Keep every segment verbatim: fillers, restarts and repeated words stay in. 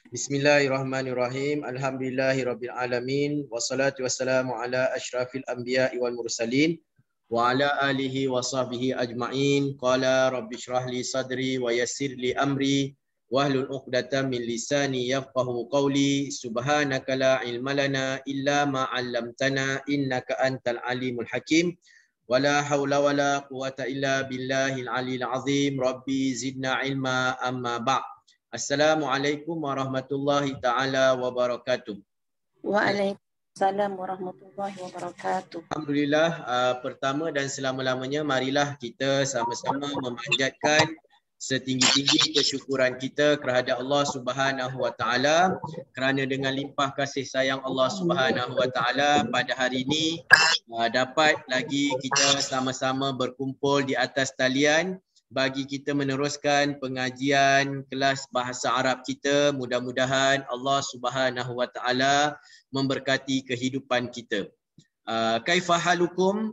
Bismillahirrahmanirrahim. Alhamdulillahirabbil alamin wassalatu wassalamu ala asyrafil anbiya'i wal mursalin wa ala alihi wa sahbihi ajma'in. Qala rabbi shrah li sadri wa yassir li amri wahlul 'uqdatam min lisani yafqahu qawli. Subhanaka la ilma lana illa ma 'allamtana innaka antal alimul hakim. Wala haula wala quwata illa billahil aliyil azim. Rabbi zidna ilma amma ba'd. Assalamualaikum warahmatullahi taala wabarakatuh. Waalaikumsalam warahmatullahi wabarakatuh. Alhamdulillah, uh, pertama dan selama-lamanya marilah kita sama-sama memanjatkan setinggi-tinggi kesyukuran kita kepada Allah Subhanahu wa taala kerana dengan limpah kasih sayang Allah Subhanahu wa taala pada hari ini uh, dapat lagi kita sama-sama berkumpul di atas talian bagi kita meneruskan pengajian kelas bahasa Arab kita. Mudah-mudahan Allah Subhanahu wa taala memberkati kehidupan kita. Uh, kaifa halukum?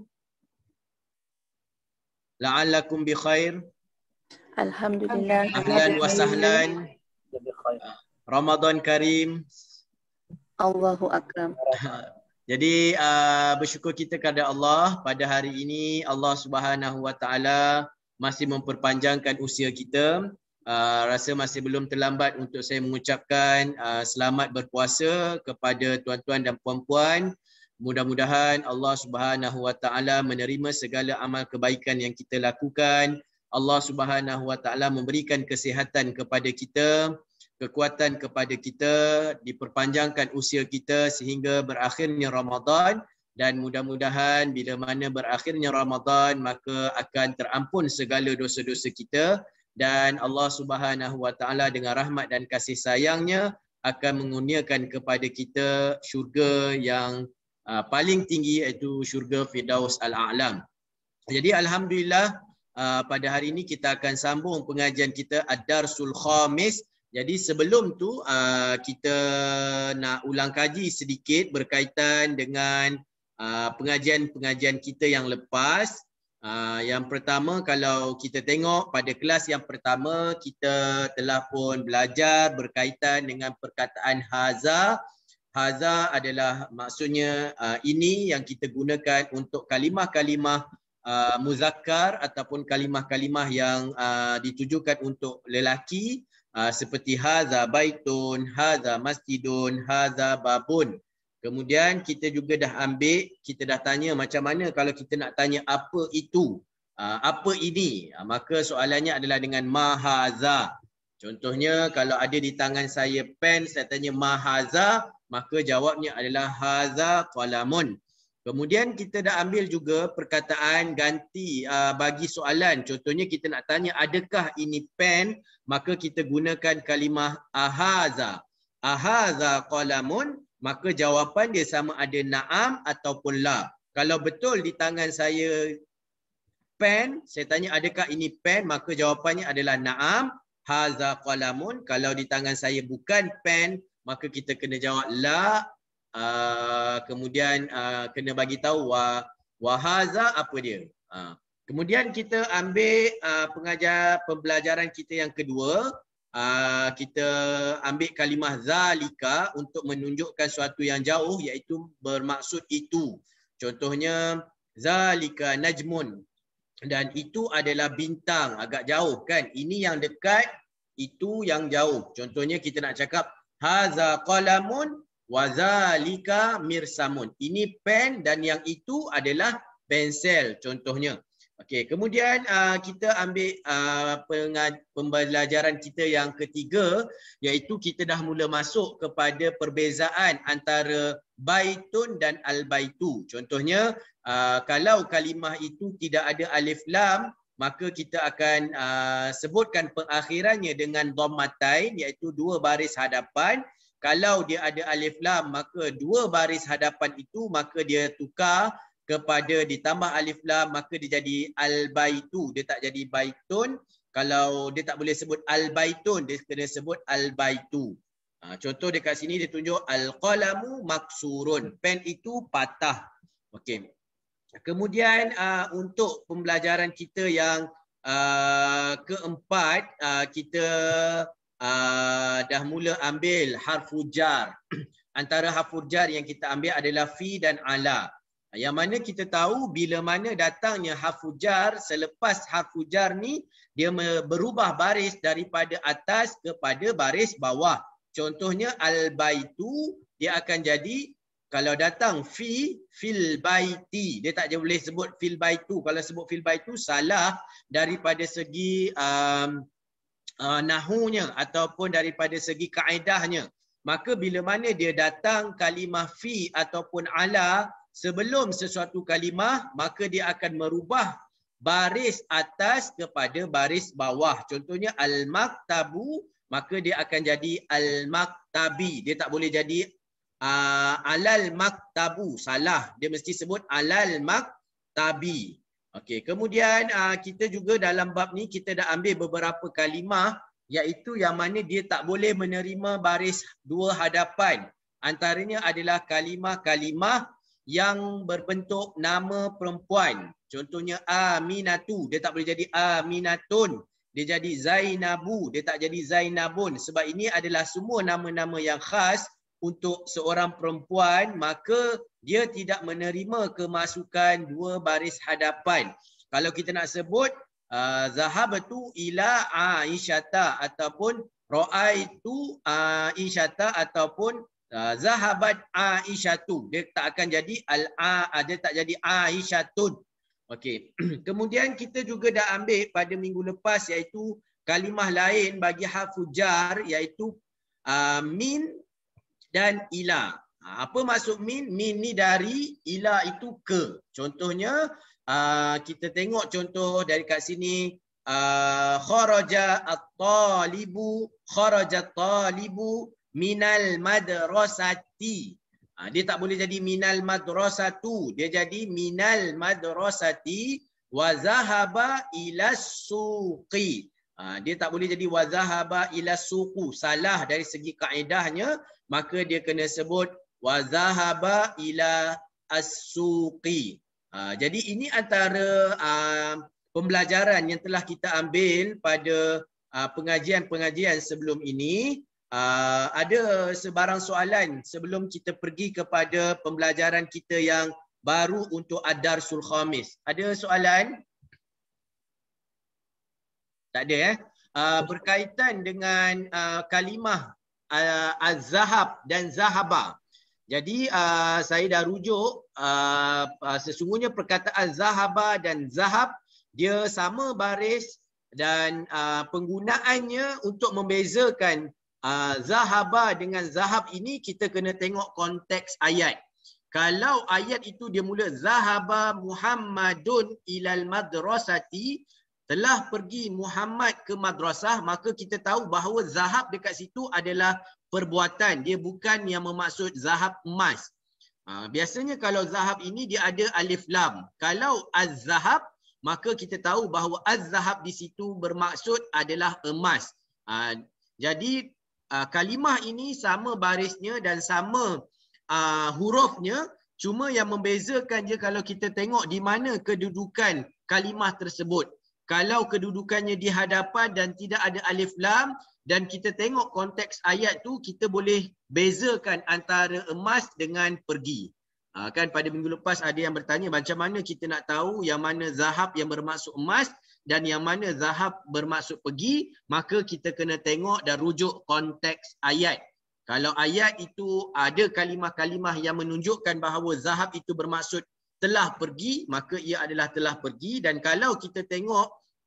La'allakum bi khair. Alhamdulillah. Ahlan wa sahlan. Ramadan Karim. Allahu akram. Jadi uh, bersyukur kita kepada Allah pada hari ini Allah Subhanahu wa taala masih memperpanjangkan usia kita. Uh, rasa masih belum terlambat untuk saya mengucapkan uh, selamat berpuasa kepada tuan-tuan dan puan-puan. Mudah-mudahan Allah Subhanahu wa taala menerima segala amal kebaikan yang kita lakukan. Allah Subhanahu wa taala memberikan kesihatan kepada kita, kekuatan kepada kita, diperpanjangkan usia kita sehingga berakhirnya Ramadan. Dan mudah-mudahan bila mana berakhirnya Ramadan maka akan terampun segala dosa-dosa kita dan Allah Subhanahu wa taala dengan rahmat dan kasih sayangnya akan mengurniakan kepada kita syurga yang uh, paling tinggi iaitu syurga Firdaus Al-A'lam. Jadi alhamdulillah uh, pada hari ini kita akan sambung pengajian kita Ad-Darsul Khamis. Jadi sebelum tu uh, kita nak ulang kaji sedikit berkaitan dengan Uh, pengajian-pengajian kita yang lepas. Uh, yang pertama, kalau kita tengok pada kelas yang pertama, kita telah pun belajar berkaitan dengan perkataan haza. Haza adalah maksudnya uh, ini yang kita gunakan untuk kalimah-kalimah uh, muzakkar ataupun kalimah-kalimah yang uh, ditujukan untuk lelaki uh, seperti haza baitun, haza masjidun, haza babun. Kemudian kita juga dah ambil, kita dah tanya macam mana kalau kita nak tanya apa itu, uh, apa ini, uh, maka soalannya adalah dengan mahaza. Contohnya kalau ada di tangan saya pen, saya tanya mahaza, maka jawabnya adalah haza qalamun. Kemudian kita dah ambil juga perkataan ganti uh, bagi soalan. Contohnya kita nak tanya adakah ini pen, maka kita gunakan kalimah ahaza. Ahaza qalamun. Maka jawapan dia sama ada na'am ataupun la. Kalau betul di tangan saya pen, saya tanya adakah ini pen, maka jawapannya adalah na'am, haza qalamun. Kalau di tangan saya bukan pen, maka kita kena jawab la. Uh, kemudian uh, kena bagi tahu wa, wa haza apa dia. Uh. Kemudian kita ambil uh, pengajar pembelajaran kita yang kedua. Uh, kita ambil kalimah zalika untuk menunjukkan suatu yang jauh iaitu bermaksud itu. Contohnya zalika najmun, dan itu adalah bintang agak jauh kan. Ini yang dekat, itu yang jauh. Contohnya kita nak cakap haza qalamun wa zalika mirsamun. Ini pen dan yang itu adalah pensel contohnya. Okey, kemudian uh, kita ambil uh, pembelajaran kita yang ketiga iaitu kita dah mula masuk kepada perbezaan antara baitun dan al-baitu. Contohnya uh, kalau kalimah itu tidak ada alif lam, maka kita akan uh, sebutkan pengakhirannya dengan dhammatain iaitu dua baris hadapan. Kalau dia ada alif lam, maka dua baris hadapan itu maka dia tukar kepada ditambah alif lam, maka dia jadi al-baitu. Dia tak jadi baitun. Kalau dia tak boleh sebut al-baitun, dia kena sebut al-baitu. Ha, contoh dekat sini dia tunjuk al-qalamu maksurun. Pen itu patah. Okey. Kemudian uh, untuk pembelajaran kita yang uh, keempat, uh, kita uh, dah mula ambil harfu jar. Antara harfu jar yang kita ambil adalah fi dan ala. Yang mana kita tahu bila mana datangnya harfu jar, selepas harfu jar ni dia berubah baris daripada atas kepada baris bawah. Contohnya al-baitu, dia akan jadi kalau datang fi fil baiti, dia tak boleh sebut fil baitu. Kalau sebut fil baitu salah daripada segi um, uh, nahunya ataupun daripada segi kaedahnya. Maka bila mana dia datang kalimah fi ataupun ala sebelum sesuatu kalimah, maka dia akan merubah baris atas kepada baris bawah. Contohnya al-maktabu, maka dia akan jadi al-maktabi. Dia tak boleh jadi Uh, alal maktabu, salah, dia mesti sebut alal maktabi. Okey, kemudian uh, kita juga dalam bab ni kita dah ambil beberapa kalimah iaitu yang mana dia tak boleh menerima baris dua hadapan. Antaranya adalah kalimah-kalimah yang berbentuk nama perempuan. Contohnya Aminatu, dia tak boleh jadi Aminatun. Dia jadi Zainabu, dia tak jadi Zainabun. Sebab ini adalah semua nama-nama yang khas untuk seorang perempuan, maka dia tidak menerima kemasukan dua baris hadapan. Kalau kita nak sebut uh, zahabatu ila Aisyata ataupun ra'aitu Aisyata ataupun uh, zahabat Aisyatu, dia tak akan jadi al-a, dia tak jadi Aisyatun. Okey. Kemudian kita juga dah ambil pada minggu lepas iaitu kalimah lain bagi harfu jar iaitu uh, min dan ila. Apa maksud min? Min ni dari, ila itu ke. Contohnya uh, kita tengok contoh dari kat sini uh, kharaja at-talibu, kharaja at-talibu minal madrasati. Uh, dia tak boleh jadi minal madrasatu, dia jadi minal madrasati wa zahaba ila suqi. Uh, dia tak boleh jadi wa zahaba ila suqu, salah dari segi kaedahnya. Maka dia kena sebut wa zahaba ila as-suqi. Uh, jadi ini antara uh, pembelajaran yang telah kita ambil pada pengajian-pengajian uh, sebelum ini. Uh, ada sebarang soalan sebelum kita pergi kepada pembelajaran kita yang baru untuk ad-darsul khamis. Ada soalan? Tak ada eh? Uh, berkaitan dengan uh, kalimah Uh, az-zahab dan zahaba. Jadi uh, saya dah rujuk uh, uh, sesungguhnya perkataan zahaba dan zahab dia sama baris dan uh, penggunaannya untuk membezakan uh, zahaba dengan zahab ini kita kena tengok konteks ayat. Kalau ayat itu dia mula zahaba Muhammadun ilal madrasati, telah pergi Muhammad ke madrasah, maka kita tahu bahawa zahab dekat situ adalah perbuatan. Dia bukan yang memaksud zahab emas. Ha, biasanya kalau zahab ini dia ada alif lam. Kalau az-zahab, maka kita tahu bahawa az-zahab di situ bermaksud adalah emas. Ha, jadi uh, kalimah ini sama barisnya dan sama uh, hurufnya. Cuma yang membezakan je kalau kita tengok di mana kedudukan kalimah tersebut. Kalau kedudukannya di hadapan dan tidak ada alif lam dan kita tengok konteks ayat tu, kita boleh bezakan antara emas dengan pergi. Ha, kan pada minggu lepas ada yang bertanya macam mana kita nak tahu yang mana zahab yang bermaksud emas dan yang mana zahab bermaksud pergi, maka kita kena tengok dan rujuk konteks ayat. Kalau ayat itu ada kalimah-kalimah yang menunjukkan bahawa zahab itu bermaksud telah pergi, maka ia adalah telah pergi. Dan kalau kita tengok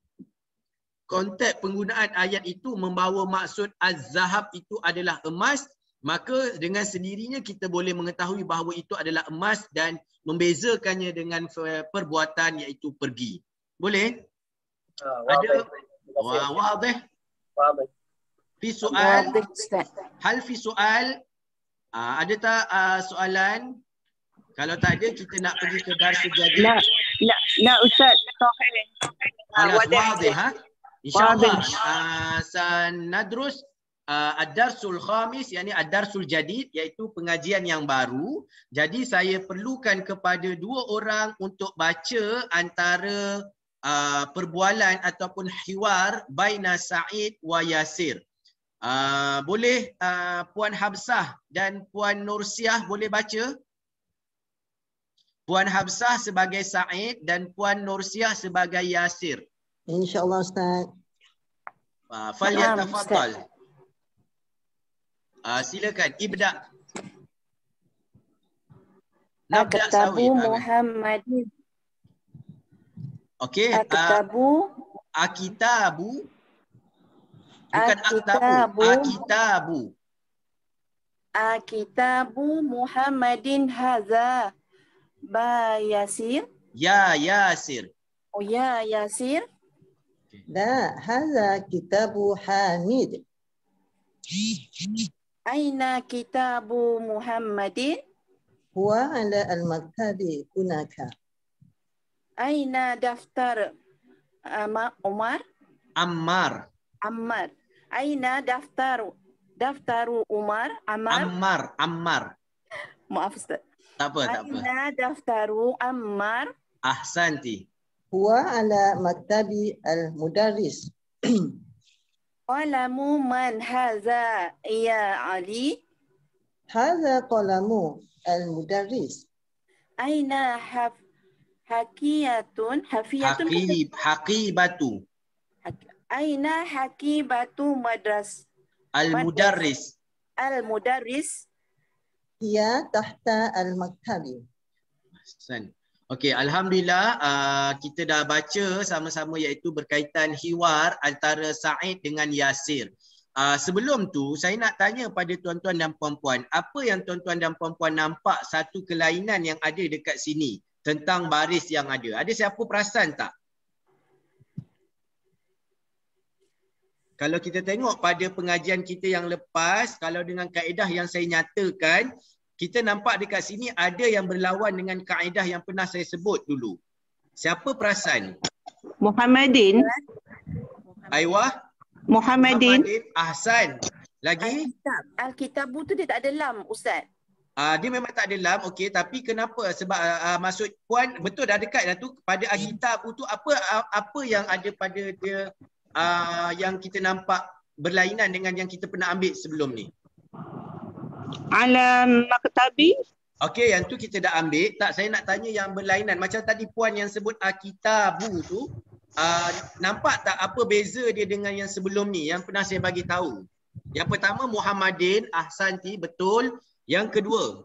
konteks penggunaan ayat itu membawa maksud az-zahab itu adalah emas, maka dengan sendirinya kita boleh mengetahui bahawa itu adalah emas dan membezakannya dengan perbuatan iaitu pergi. Boleh? Uh, ada wadih? Wadih. Fi soal? Hal fi soal? Uh, ada tak uh, soalan? Kalau tak ada, kita nak pergi ke darsul jadi. Nak, nak, nak Ustaz. Sahih. Alas wadih, ha? InsyaAllah. Uh, sanadrus uh, ad-darsul khamis, yakni ad-darsul jadid, iaitu pengajian yang baru. Jadi saya perlukan kepada dua orang untuk baca antara uh, perbualan ataupun hiwar baina Sa'id wa Yasir. Uh, boleh uh, Puan Habsah dan Puan Nursiah boleh baca? Puan Habsah sebagai Said dan Puan Nursiah sebagai Yasir. InsyaAllah Ustaz. Uh, Falyatafaddal. Uh, silakan ibda. Nabda Aktabu Sawid. Muhammadin. Okey. Aktabu. Uh, akitabu. Bukan Akitabu. aktabu. Akitabu. Akitabu Muhammadin haza. Ba Yasir. Ya Yasir. Oh ya Yasir. La, hadza kitabu Hamid. Aina kitabu Muhammadin? Huwa ala al-maktabi hunaka. Aina daftar Ama Umar? Ammar. Ammar. Aina daftar daftaru Umar? Ammar? Ammar. Ammar. Maaf Ustaz. Tak apa, tak apa. Aina daftaru Ammar? Ahsanti. Huwa ala maktabi al-mudarris. Qalamu man haza ya Ali? Hadza qalamu al-mudarris. Aina haf hakiyatun hafiyatun Haqib. Haqibatu. Aina hakibatu madras Al-mudarris. al-mudarris? Hiya tahta al-maktabi. Ahsan. Okey, alhamdulillah uh, kita dah baca sama-sama iaitu berkaitan hiwar antara Said dengan Yasir. Uh, sebelum tu saya nak tanya pada tuan-tuan dan puan-puan, apa yang tuan-tuan dan puan-puan nampak satu kelainan yang ada dekat sini tentang baris yang ada? Ada siapa perasan tak? Kalau kita tengok pada pengajian kita yang lepas, kalau dengan kaedah yang saya nyatakan, kita nampak dekat sini ada yang berlawan dengan kaedah yang pernah saya sebut dulu. Siapa perasan? Muhammadin. Aiwah? Muhammadin. Muhammadin. Ahsan. Lagi? Alkitab. Alkitabu tu dia tak ada lam, Ustaz. Uh, dia memang tak ada lam, okey. Tapi kenapa? Sebab uh, uh, maksud puan, betul dah dekat dah tu. Pada Alkitab tu apa uh, apa yang ada pada dia uh, yang kita nampak berlainan dengan yang kita pernah ambil sebelum ni? Ala maktabi. Okey, yang tu kita dah ambil. Tak, saya nak tanya yang berlainan. Macam tadi puan yang sebut Alkitabu tu, uh, nampak tak apa beza dia dengan yang sebelum ni yang pernah saya bagi tahu? Yang pertama Muhammadin, ahsanti, betul. Yang kedua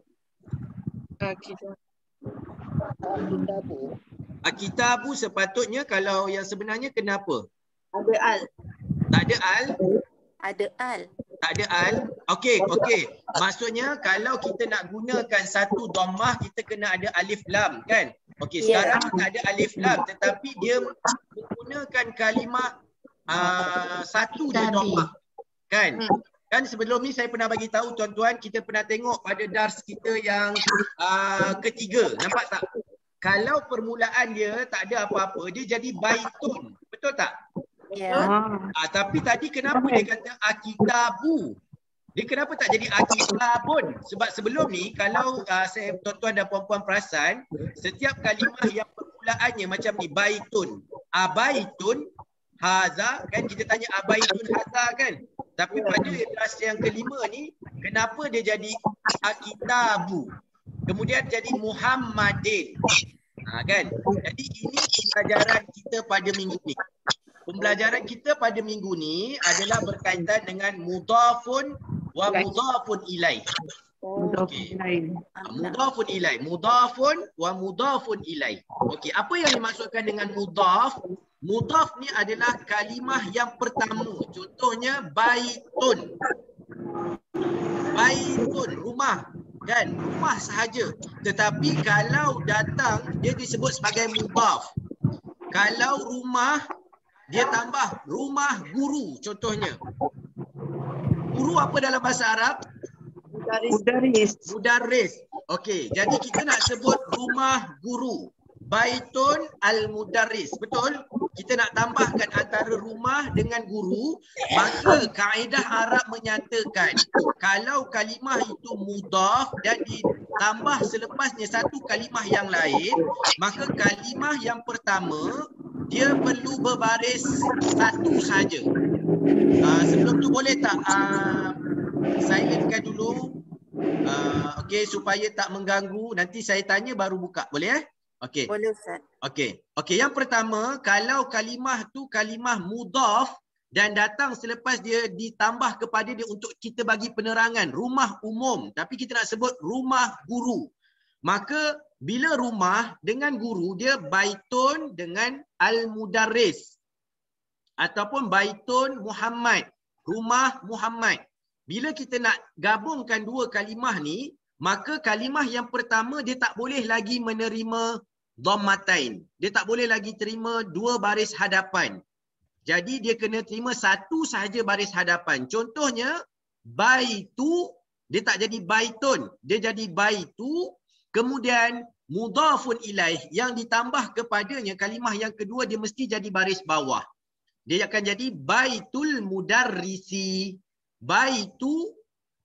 Al-kitabu. Alkitabu sepatutnya kalau yang sebenarnya kenapa? Ada al. Tak ada al? Ada al. Tak ada al? Okey, okey. Maksudnya kalau kita nak gunakan satu dhammah, kita kena ada alif lam kan? Okey, sekarang Yeah. tak ada alif lam tetapi dia menggunakan kalimah uh, satu dia dhammah. Kan? Hmm. Kan sebelum ni saya pernah bagi tahu tuan-tuan, kita pernah tengok pada dars kita yang uh, ketiga. Nampak tak? Kalau permulaan dia tak ada apa-apa, dia jadi baitun. Betul tak? Ya. Ah. Ah, tapi tadi kenapa dia kata akitabu? Dia kenapa tak jadi akitabun? Sebab sebelum ni kalau uh, saya tuan-tuan dan puan-puan perasan, setiap kalimah yang permulaannya macam ni, baitun, abaitun, haza, kan kita tanya abaitun haza kan? Tapi pada dars yang kelima ni, kenapa dia jadi akitabu? Kemudian jadi Muhammadin. Ha, kan? Jadi ini pembelajaran kita pada minggu ni. Pembelajaran kita pada minggu ni adalah berkaitan dengan mudhafun wa mudhafun ilaih. Okey. Mudhafun ilaih. Mudhafun wa mudhafun ilaih. Okey, apa yang dimaksudkan dengan mudhaf? Mudhaf ni adalah kalimah yang pertama. Contohnya baitun. Baitun, rumah. Kan? Rumah sahaja. Tetapi kalau datang, dia disebut sebagai mudhaf. Kalau rumah, dia tambah rumah guru contohnya. Guru apa dalam bahasa Arab? Mudarris. Mudarris. Okey, jadi kita nak sebut rumah guru. Baitun al-mudarris. Betul? Kita nak tambahkan antara rumah dengan guru, maka kaedah Arab menyatakan kalau kalimah itu mudhaf dan ditambah selepasnya satu kalimah yang lain, maka kalimah yang pertama dia perlu berbaris satu saja. Uh, sebelum tu boleh tak uh, silentkan dulu, uh, okey, supaya tak mengganggu. Nanti saya tanya baru buka, boleh eh? Okey. Boleh Ustaz. Okey. Okey, yang pertama, kalau kalimah tu kalimah mudhaf dan datang selepas dia ditambah kepada dia untuk kita bagi penerangan, rumah umum, tapi kita nak sebut rumah guru. Maka bila rumah dengan guru, dia baitun dengan al-mudarris ataupun baitun Muhammad, rumah Muhammad. Bila kita nak gabungkan dua kalimah ni, maka kalimah yang pertama dia tak boleh lagi menerima dhammatain. Dia tak boleh lagi terima dua baris hadapan. Jadi dia kena terima satu sahaja baris hadapan. Contohnya, baitu, dia tak jadi baitun, dia jadi baitu. Kemudian mudhafun ilaih, yang ditambah kepadanya kalimah yang kedua dia mesti jadi baris bawah. Dia akan jadi baitul mudarrisi, baitu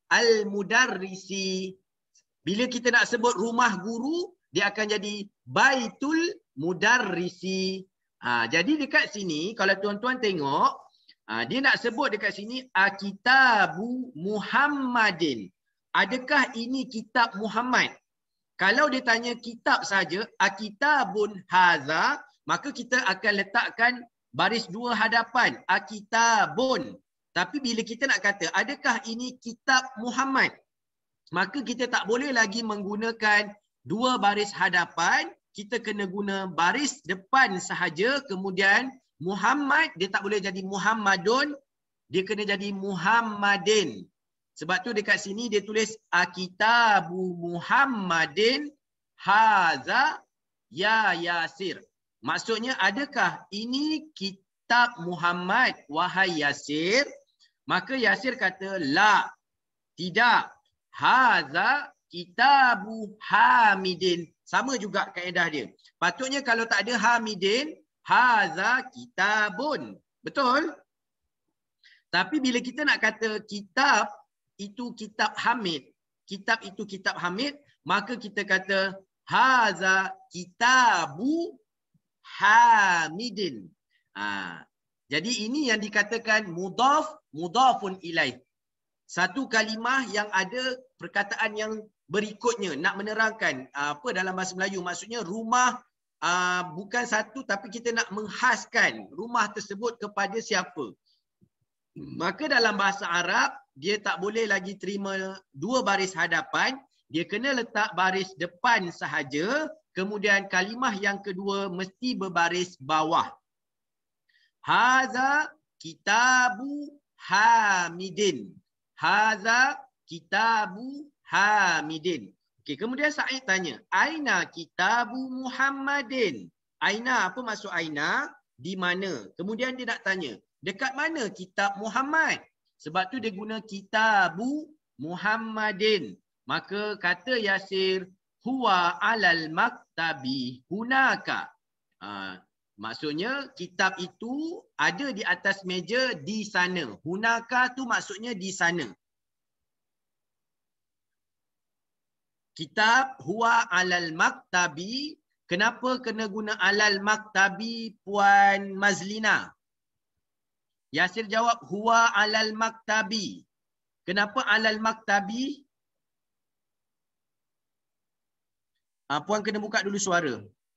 al-mudarrisi. Bila kita nak sebut rumah guru, dia akan jadi baitul mudarrisi. Ha, jadi dekat sini, kalau tuan-tuan tengok, ha, dia nak sebut dekat sini, akitabu Muhammadin. Adakah ini kitab Muhammad? Kalau dia tanya kitab saja, akitabun haza, maka kita akan letakkan baris dua hadapan, akitabun. Tapi bila kita nak kata, adakah ini kitab Muhammad? Maka kita tak boleh lagi menggunakan dua baris hadapan, kita kena guna baris depan sahaja, kemudian Muhammad, dia tak boleh jadi Muhammadun, dia kena jadi Muhammadin. Sebab tu dekat sini dia tulis akitabu Muhammadin haza ya Yasir. Maksudnya, adakah ini kitab Muhammad wahai Yasir? Maka Yasir kata, la, tidak. Haza kitabu Hamidin. Sama juga kaedah dia. Patutnya kalau tak ada Hamidin, haza kitabun. Betul? Tapi bila kita nak kata kitab itu kitab Hamid, kitab itu kitab Hamid, maka kita kata haza kitabu Hamidin. Ha. Jadi ini yang dikatakan mudhaf, mudhafun ilaih. Satu kalimah yang ada perkataan yang berikutnya, nak menerangkan apa dalam bahasa Melayu. Maksudnya rumah uh, bukan satu, tapi kita nak menghaskan rumah tersebut kepada siapa. Maka dalam bahasa Arab, dia tak boleh lagi terima dua baris hadapan. Dia kena letak baris depan sahaja. Kemudian kalimah yang kedua mesti berbaris bawah. Haza kitabu Hamidin. Haza kitabu Hamidin. Okey, kemudian Sa'id tanya, aina kitabu Muhammadin? Aina, apa maksud aina? Di mana? Kemudian dia nak tanya, dekat mana kitab Muhammad? Sebab tu dia guna kitabu Muhammadin. Maka kata Yasir, huwa alal maktabi hunaka. Ha, maksudnya kitab itu ada di atas meja di sana. Hunaka tu maksudnya di sana. Kitab huwa alal maktabi. Kenapa kena guna alal maktabi, Puan Mazlina? Yasir jawab, huwa alal maktabi. Kenapa alal maktabi? Uh, Puan kena buka dulu suara.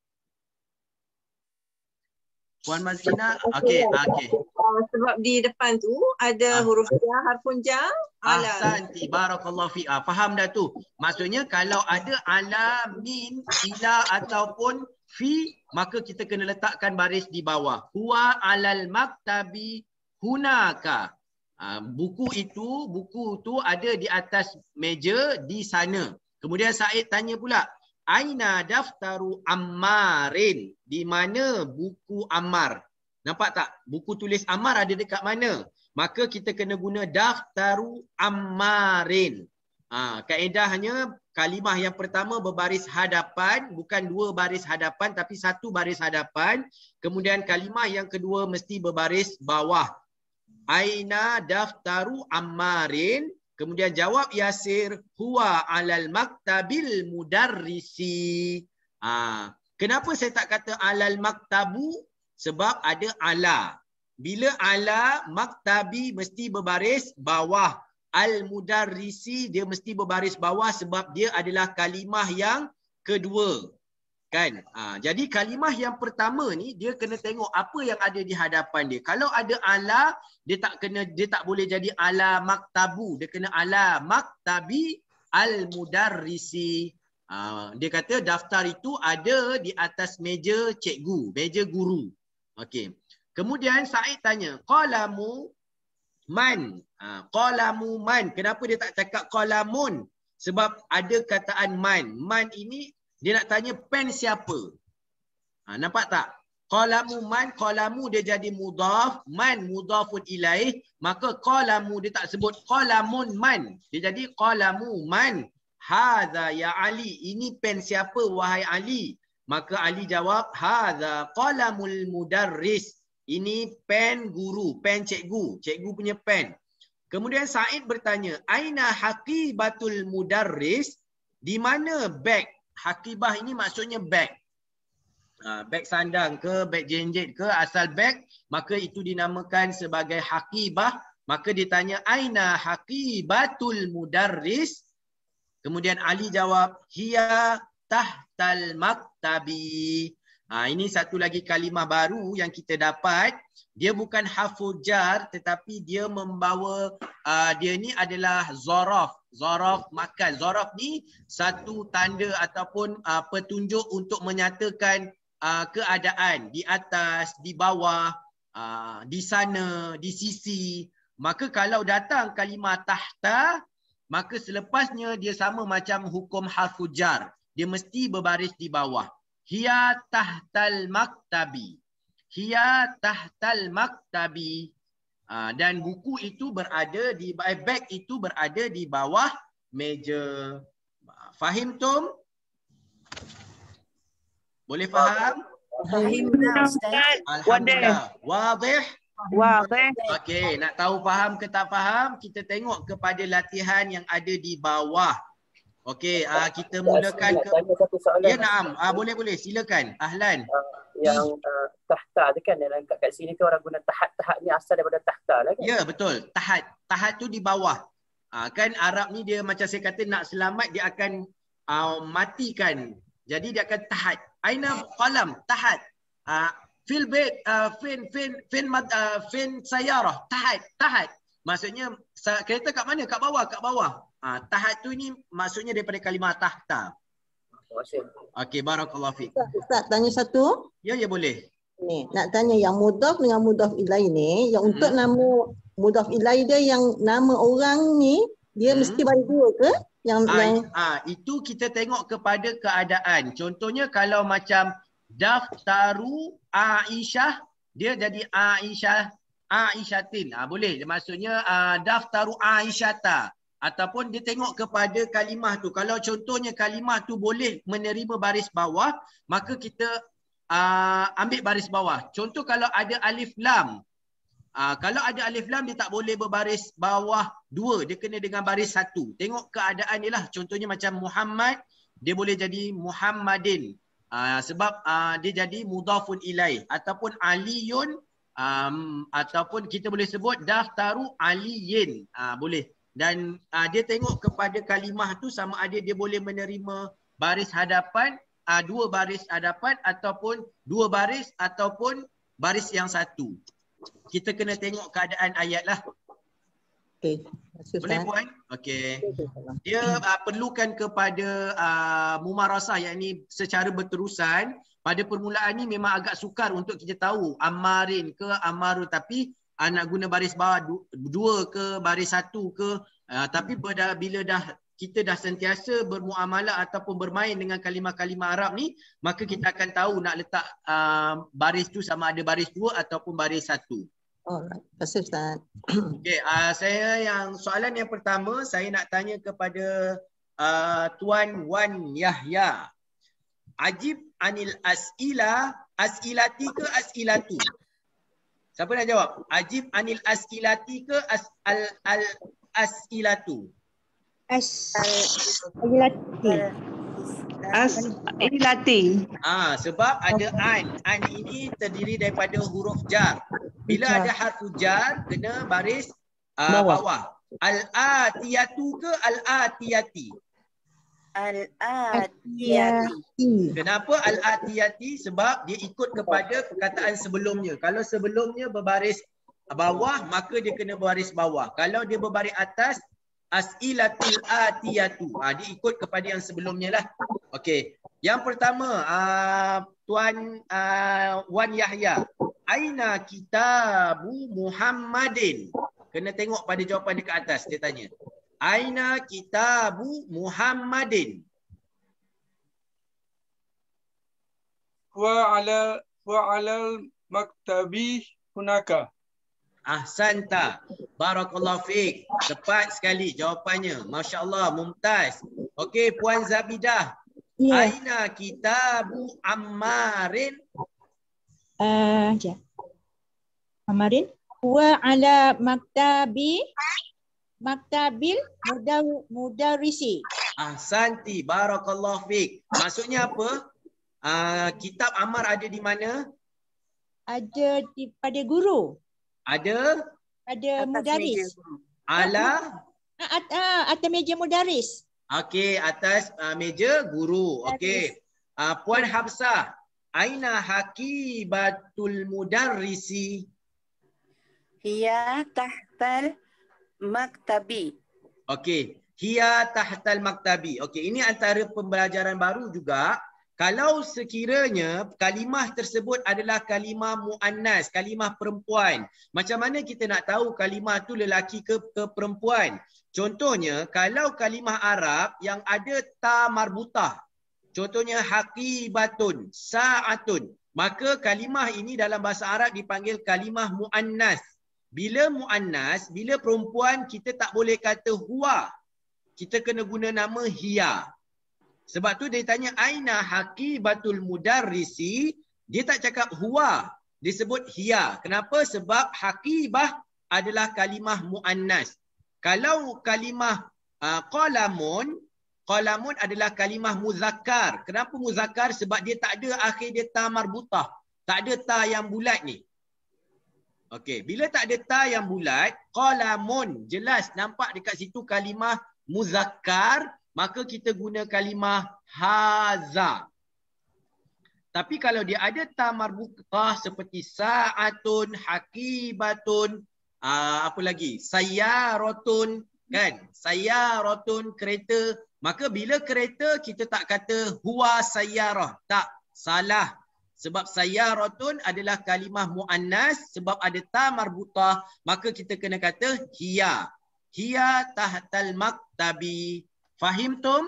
Puan Mazlina, okey, okey. Uh, sebab di depan tu ada Ah. huruf ja, harfun ja, ala. Ahsanti, barakallahu fi. Ah, faham dah tu. Maksudnya kalau ada ala, min, ila ataupun fi, maka kita kena letakkan baris di bawah. Huwa alal maktabi hunaka. Ah, buku itu, buku tu ada di atas meja di sana. Kemudian Said tanya pula, aina daftaru Ammarin? Di mana buku Ammar? Nampak tak? Buku tulis Ammar ada dekat mana? Maka kita kena guna daftaru Ammarin. Ha, kaedahnya kalimah yang pertama berbaris hadapan, bukan dua baris hadapan tapi satu baris hadapan. Kemudian kalimah yang kedua mesti berbaris bawah. Aina daftaru Ammarin? Kemudian jawab Yasir, huwa alal maktabil mudarrisi. Ha, kenapa saya tak kata alal maktabu? Sebab ada ala. Bila ala maktabi mesti berbaris bawah. Al-mudarrisi dia mesti berbaris bawah sebab dia adalah kalimah yang kedua. Kan? Ha, jadi kalimah yang pertama ni dia kena tengok apa yang ada di hadapan dia. Kalau ada ala, dia tak kena dia tak boleh jadi ala maktabu, dia kena ala maktabi al-mudarrisi. Ha, dia kata daftar itu ada di atas meja cikgu, meja guru. Okey. Kemudian Said tanya, qalamu man. Ha, qalamu man. Kenapa dia tak cakap qalamun? Sebab ada kataan man. Man ini dia nak tanya pen siapa? Ha, nampak tak? Qalamu man, qalamu dia jadi mudhaf, man mudhafun ilaih, maka qalamu dia tak sebut qalamun man. Dia jadi qalamu man. Hadza ya Ali. Ini pen siapa wahai Ali? Maka Ali jawab, hadza qalamul mudarris. Ini pen guru, pen cikgu, cikgu punya pen. Kemudian Said bertanya, aina haqibatul mudarris? Di mana beg? Hakibah ini maksudnya beg. Ha, beg sandang ke, beg jenjet ke, asal beg, maka itu dinamakan sebagai hakibah. Maka ditanya, aina haqibatul mudarris? Kemudian Ali jawab, hiya tahtal maktabi. Ha, ini satu lagi kalimah baru yang kita dapat. Dia bukan harful jar tetapi dia membawa, uh, dia ni adalah zaraf. Zaraf makan. Zaraf ni satu tanda ataupun uh, petunjuk untuk menyatakan uh, keadaan di atas, di bawah, uh, di sana, di sisi. Maka kalau datang kalimah tahta, maka selepasnya dia sama macam hukum harful jar. Dia mesti berbaris di bawah. Hiya tahtal maktabi. Hiya tahtal maktabi. Ha, dan buku itu berada di, beg itu berada di bawah meja. Fahim Tom? Boleh faham? Fahim Ustaz. Alhamdulillah. Wadih? Wadih. Okey, nak tahu faham ke tak faham, kita tengok kepada latihan yang ada di bawah. Okey, uh, kita mulakan ke... Tanya satu soalan. Ya, naam. Uh, boleh, boleh. Silakan. Ahlan. Uh, yang uh, tahta tu kan, yang kat, kat sini tu orang guna tahat-tahat ni asal daripada tahta lah kan? Ya, betul. Tahat. Tahat tu di bawah. Uh, kan Arab ni dia macam saya kata nak selamat, dia akan uh, matikan. Jadi dia akan tahat. Aina qalam, tahat. Uh, fil bait, uh, fin, fin, fin, uh, fin sayarah. Tahat, tahat. Maksudnya kereta kat mana? Kat bawah, kat bawah. Ha, tahat tu ni maksudnya daripada kalimah tahta. Okey, barakallahu fiik. Ustaz, Ustaz tanya satu. Ya, ya boleh. Ni, nak tanya yang mudhaf dengan mudhaf ilaih ni, yang hmm. untuk nama mudhaf ilaih dia yang nama orang ni, dia hmm. mesti bagi dua ke? Yang ha, yang ha, itu kita tengok kepada keadaan. Contohnya kalau macam daftaru Aisyah, dia jadi Aisyah Aisyatin. Ha, boleh. Maksudnya uh, daftaru Aisyata. Ataupun dia tengok kepada kalimah tu. Kalau contohnya kalimah tu boleh menerima baris bawah, maka kita uh, ambil baris bawah. Contoh kalau ada alif lam. Uh, kalau ada alif lam dia tak boleh berbaris bawah dua. Dia kena dengan baris satu. Tengok keadaan dia lah. Contohnya macam Muhammad, dia boleh jadi Muhammadin. Uh, sebab uh, dia jadi mudhafun ilaih. Ataupun Aliyun, um, ataupun kita boleh sebut daftaru Aliyin. Uh, boleh. Dan uh, dia tengok kepada kalimah tu sama ada dia boleh menerima baris hadapan, uh, dua baris hadapan ataupun dua baris ataupun baris yang satu. Kita kena tengok keadaan ayat lah. okey. Boleh puan? Okey. Dia uh, perlukan kepada uh, mumarasah, yakni secara berterusan. Pada permulaan ni memang agak sukar untuk kita tahu Ammarin ke Ammaru, tapi Uh, nak guna baris bawah du, dua ke baris satu ke, uh, tapi pada, bila dah kita dah sentiasa bermuamalah ataupun bermain dengan kalimah-kalimah Arab ni, maka kita akan tahu nak letak uh, baris tu sama ada baris dua ataupun baris satu. Alright, terima kasih Ustaz. Okay, uh, saya yang soalan yang pertama saya nak tanya kepada uh, Tuan Wan Yahya. Ajib anil as'ila, as'ilati ke as'ilatu? Siapa nak jawab? Ajib anil as'ilati ke as al al as'ilatu? As'ilati. As'ilati. Ah, sebab ada an. An ini terdiri daripada huruf jar. Bila Jar. ada harfu jar kena baris uh, Bawah. bawah. Al-atiyatu ke al-atiyati? Al-atiyati. Kenapa al-atiyati? Sebab dia ikut kepada perkataan sebelumnya. Kalau sebelumnya berbaris bawah, maka dia kena berbaris bawah. Kalau dia berbaris atas, as'ilatul atiyatu. Ha, dia ikut kepada yang sebelumnya lah. Okey. Yang pertama, uh, Tuan uh, Wan Yahya. Aina kitabu Muhammadin? Kena tengok pada jawapan dekat atas. Dia tanya. Aina kitabu Muhammadin? Wa ala wa alal maktabi hunaka. Ahsanta. Barakallahu fiik. Tepat sekali jawapannya. Masya Allah, mumtaz. Okey, Puan Zabidah. Ya. Aina kitabu Ammarin? Uh, ya. Amarin. Wa ala maktabi maktabil mudar mudarrisi. Ahsanti. Barakallahu fiik. Maksudnya apa? Uh, kitab Ammar ada di mana? Ada di pada guru. Ada Pada Atas mudaris. meja guru. ala Ah, at, ah, atas meja mudaris. okey atas uh, meja guru. Okey. Uh, Puan Hafsah, aina hakibatul mudarrisi? Hiya tahtal maktabi. Okey, hiya tahtal maktabi. Okey, ini antara pembelajaran baru juga. Kalau sekiranya kalimah tersebut adalah kalimah muannas, kalimah perempuan, macam mana kita nak tahu kalimah tu lelaki ke, ke perempuan? Contohnya, kalau kalimah Arab yang ada ta marbutah, contohnya haqibatun, sa'atun, maka kalimah ini dalam bahasa Arab dipanggil kalimah muannas. Bila muannas, bila perempuan, kita tak boleh kata huwa. Kita kena guna nama hiya. Sebab tu dia tanya aina haqibatul mudarrisi, dia tak cakap huwa, dia sebut hiya. Kenapa? Sebab haqibah adalah kalimah muannas. Kalau kalimah uh, qalamun, qalamun adalah kalimah muzakkar. Kenapa muzakkar? Sebab dia tak ada akhir dia ta marbutah. Tak ada ta yang bulat ni. Okey, bila tak ada ta yang bulat, qalamun, jelas nampak dekat situ kalimah muzakkar, maka kita guna kalimah haza. Tapi kalau dia ada ta marbutah seperti sa'atun, haqibatun, aa, apa lagi? Sayyaratun, kan? Sayyaratun, kereta. Maka bila kereta kita tak kata huwa sayyarah. Tak, salah. Sebab sayyaratun adalah kalimah muannas, sebab ada ta marbutah, maka kita kena kata hiya. Hiya tahtal maktabi. Fahimtum?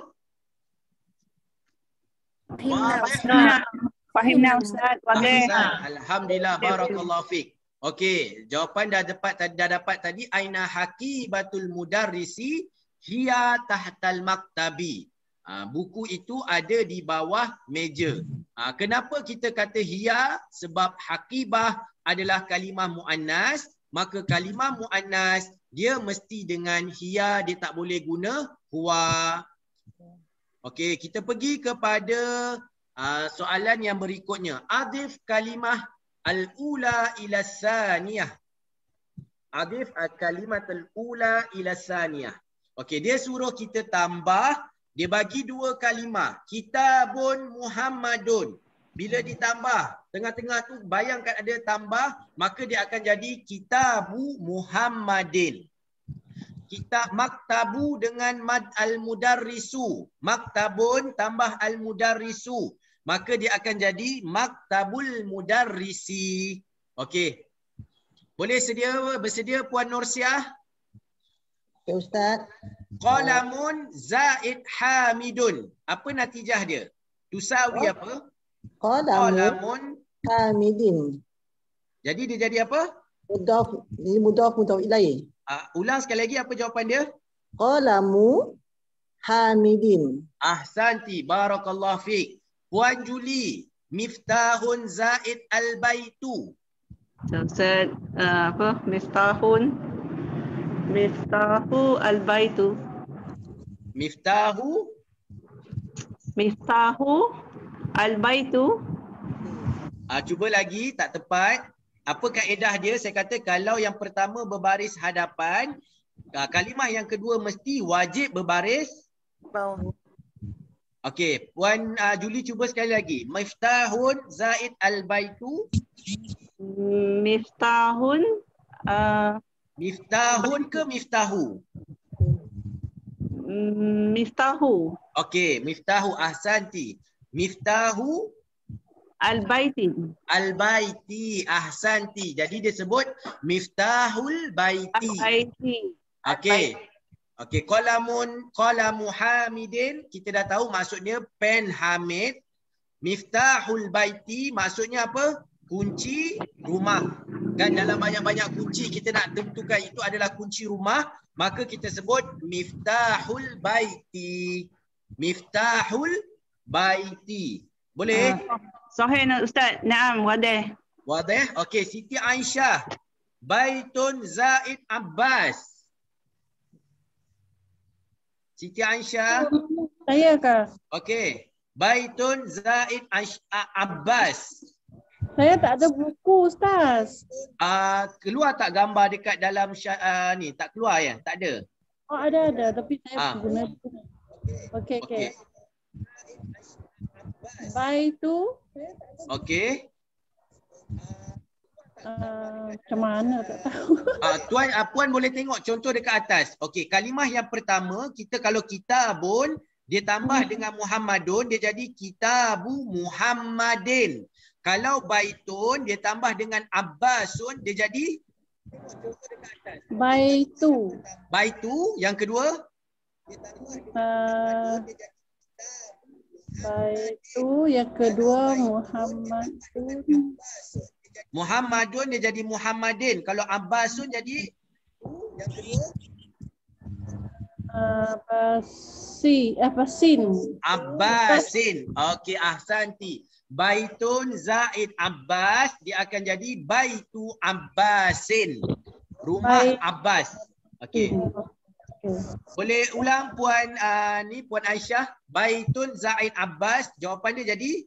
Fahimna Wadih? Ustaz. Fahimna Ustaz. Wadih. Ahsan. Alhamdulillah, barakallahu fiik. Okey, jawapan dah dapat dah dapat tadi. Aina haqibatul mudarrisi hiya tahtal maktabi. Ha, buku itu ada di bawah meja. Ha, kenapa kita kata hiya? Sebab haqibah adalah kalimah muannas, maka kalimah muannas dia mesti dengan hiya, dia tak boleh guna huwa. Okey, kita pergi kepada uh, soalan yang berikutnya. Adif kalimah al-ula ila saniyah. Adif al-kalimat al-ula ila saniyah. Okey, dia suruh kita tambah. Dia bagi dua kalimah. Kitabun Muhammadun. Bila ditambah, tengah-tengah tu bayangkan ada tambah, maka dia akan jadi Kitabu Muhammadin. Kitab maktabu dengan mad al-mudarrisu. Maktabun tambah al-mudarrisu. Maka dia akan jadi Maktabul Mudarrisi. Okey. Boleh sedia bersedia Puan Nursiah? Okay, Ustaz. Qalamun zaid hamidun. Apa natijah dia? Tusawi apa? Qalamun Qalamun. hamidin. Jadi dia jadi apa? Mudaf, ini mudaf mudaf ilaih. Uh, ulang sekali lagi apa jawapan dia? Qalamu hamidin. Ahsanti. Barakallahu fiik. Puan Juli. Miftahun zaid al-baitu. Ustaz, uh, apa? Miftahun. Miftahu al-baitu. Miftahu. Miftahu al-baitu. Uh, cuba lagi, tak tepat. apa kaedah dia? Saya kata kalau yang pertama berbaris hadapan, kalimah yang kedua mesti wajib berbaris bawah. Okey, Puan uh, Julie cuba sekali lagi. Miftahun zaid al-baitu. Miftahun. Uh, Miftahun ke miftahu? Miftahu. Okey, miftahu ahsanti. Miftahu Al-baiti. al-baiti ahsanti. Jadi dia sebut miftahul baiti. Al-baiti. Okey. Okey, qalamun qalamu hamidin, kita dah tahu maksudnya pen Hamid. Miftahul baiti maksudnya apa? Kunci rumah. Dan dalam banyak-banyak kunci kita nak tentukan itu adalah kunci rumah, maka kita sebut miftahul baiti. Miftahul baiti. Boleh? Uh, Sahih nak Ustaz. Naam, wadih. Wadih? Okey, Siti Aisyah. Baitun Zaid Abbas. Siti Aisyah. Saya ke? Okey. Baitun Zaid Aish- Abbas. Saya tak ada buku, Ustaz. Uh, keluar tak gambar dekat dalam uh, ni? Tak keluar ya? Tak ada? Oh, ada, ada. Tapi saya Ah. guna. Okey, okey. Okey. Baitu. Okey. Uh, macam mana tak tahu. Uh, tuan, uh, puan boleh tengok contoh dekat atas. Okey, kalimah yang pertama, kita kalau kitabun, dia tambah dengan Muhammadun, dia jadi kitabu Muhammadin. Kalau baitun, dia tambah dengan Abbasun, dia jadi Baitu. baitu. Yang kedua, Uh, Baitu. Yang kedua Muhammadun. Muhammadun dia jadi Muhammadin. Kalau Abbasun jadi Abbasi. Abbasin. Abbasin. Okey, ahsanti. Baitun Zaid Abbas, dia akan jadi Baitu Abbasin. Rumah Bait. Abbas. Okey. Okay. Boleh ulang Puan uh, ni Puan Aisyah. Baitun Zaid Abbas, jawapan dia jadi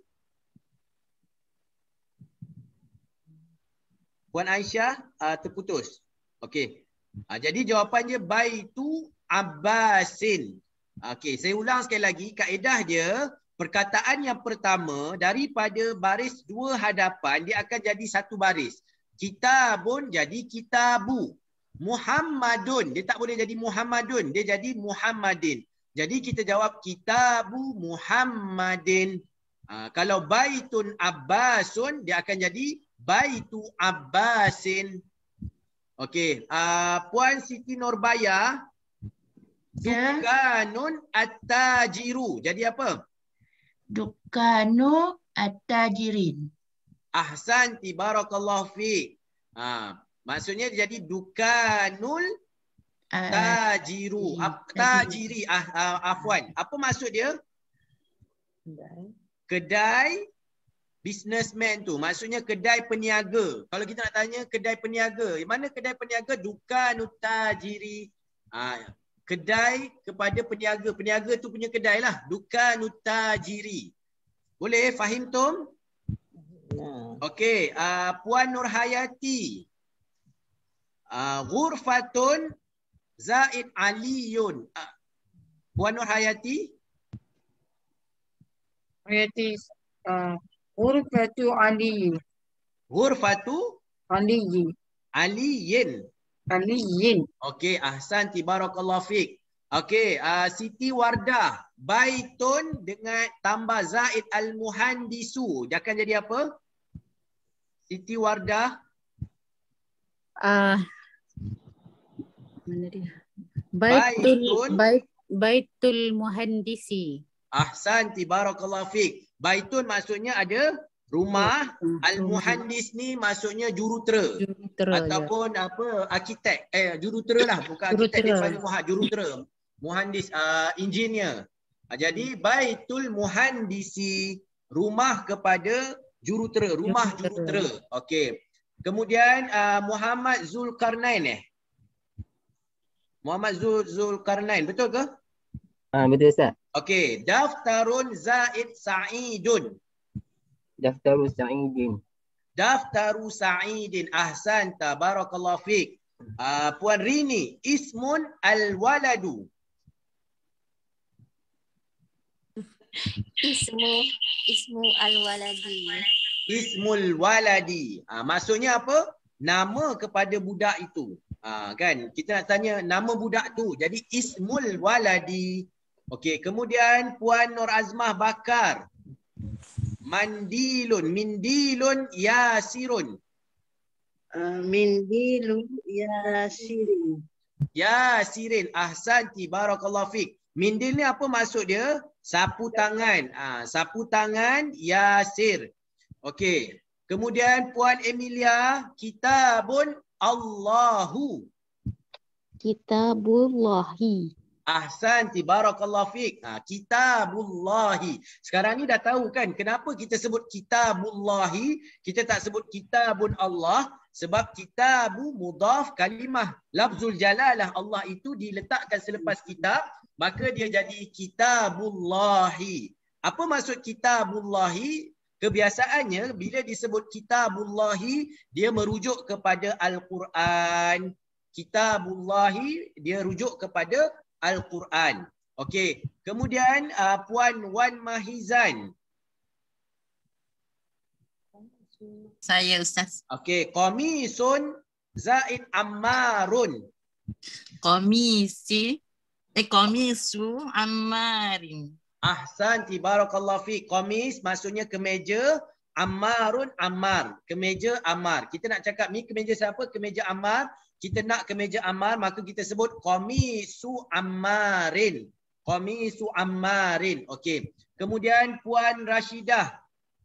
Puan Aisyah uh, terputus. Okey. Uh, jadi jawapan dia Baitu Abbasin. Okey, saya ulang sekali lagi. Kaedah dia, perkataan yang pertama daripada baris dua hadapan dia akan jadi satu baris. Kitabun jadi kitabu. Muhammadun, dia tak boleh jadi Muhammadun, dia jadi Muhammadin. Jadi kita jawab kitabu Muhammadin. Uh, kalau baitun Abbasun, dia akan jadi Baitu Abbasin. Okey, uh, Puan Siti Nurbaya. Ya. Dukanun at-tajiru. Jadi apa? Dukanu at-tajirin. Ahsanti, barakallahu fiik. Ha, maksudnya dia jadi dukanul Uh, tajiru. Ap, tajiri, ah, ah, afwan. Apa maksud dia? Kedai businessman tu. Maksudnya kedai peniaga. Kalau kita nak tanya kedai peniaga, mana kedai peniaga? Dukanut tajiri. Ha, kedai kepada peniaga. Peniaga tu punya kedai lah. Dukanut tajiri. Boleh fahim Tom? Okey, uh, Puan Nurhayati. Uh, ghurfatun Zaid Aliyun. Uh, Puan Nurhayati. Hayati uh, Ghurfatu Ali. Ghurfatu Ali. Aliyin. Aliyin. Okey, ahsanti, barakallahu fiik. Okey, uh, Siti Wardah. Baitun dengan tambah Zaid Al-Muhandisu. Dia akan jadi apa? Siti Wardah. Ah, uh, mana dia? Baitul bait Baitul Muhandisi. Ahsanti, barakallahu fiik. Baitun maksudnya ada rumah. Al-Muhandis ni maksudnya jurutera. Jurutera ataupun ya. Apa arkitek. Eh jurutera lah, bukan arkitek, dia panggil muhad, jurutera. Muhandis, uh, engineer. Uh, jadi Baitul Muhandisi, rumah kepada jurutera, rumah jurutera. Okey. Kemudian uh, Muhammad Zulkarnain eh. Muhammad Zul Zulkarnain, betul ke? Ah, betul Ustaz. Okey, daftarun Zaid Sa'idun. Daftarun Sa'idin. Daftaru Sa'idin. Ahsanta. Barakallahu fiik. Uh, Puan Rini, ismun al-waladu. Ismu Ismu al-waladi. Ismul waladi. Uh, maksudnya apa? Nama kepada budak itu. Uh, kan? Kita nak tanya nama budak tu. Jadi ismul waladi. Okey, kemudian Puan Nur Azmah Bakar. Mandilun, mindilun yasirun. Uh, mindilun yasirin. Yasirin. Ahsanti. Barakallahu fiik. Mindil ni apa maksud dia? Sapu tangan. Ah, sapu tangan yasir. Okey. Kemudian Puan Emilia, kitabun Allahu. Kitabullahi. Ahsanti. Barakallahu fiik. Ah, kitabullahi. Sekarang ni dah tahu kan kenapa kita sebut kitabullahi, kita tak sebut kitabun Allah? Sebab kitabu mudhaf kalimah lafzul jalalah Allah itu diletakkan selepas kitab, maka dia jadi kitabullahi. Apa maksud kitabullahi? Kebiasaannya bila disebut kitabullahi, dia merujuk kepada Al-Quran. Kitabullahi dia rujuk kepada Al-Quran. Okey. Kemudian uh, Puan Wan Mahizan. Saya Ustaz. Okey, komisun zaid ammarun. Komisi eh komisu ammarin. Ahsanti. Barakallahu fiik. Komis maksudnya kemeja, ammarun ammar. Kemeja ammar. Kita nak cakap ni kemeja siapa? Kemeja ammar. Kita nak kemeja ammar, maka kita sebut komisu ammarin. Komisu ammarin. Okey. Kemudian Puan Rashidah.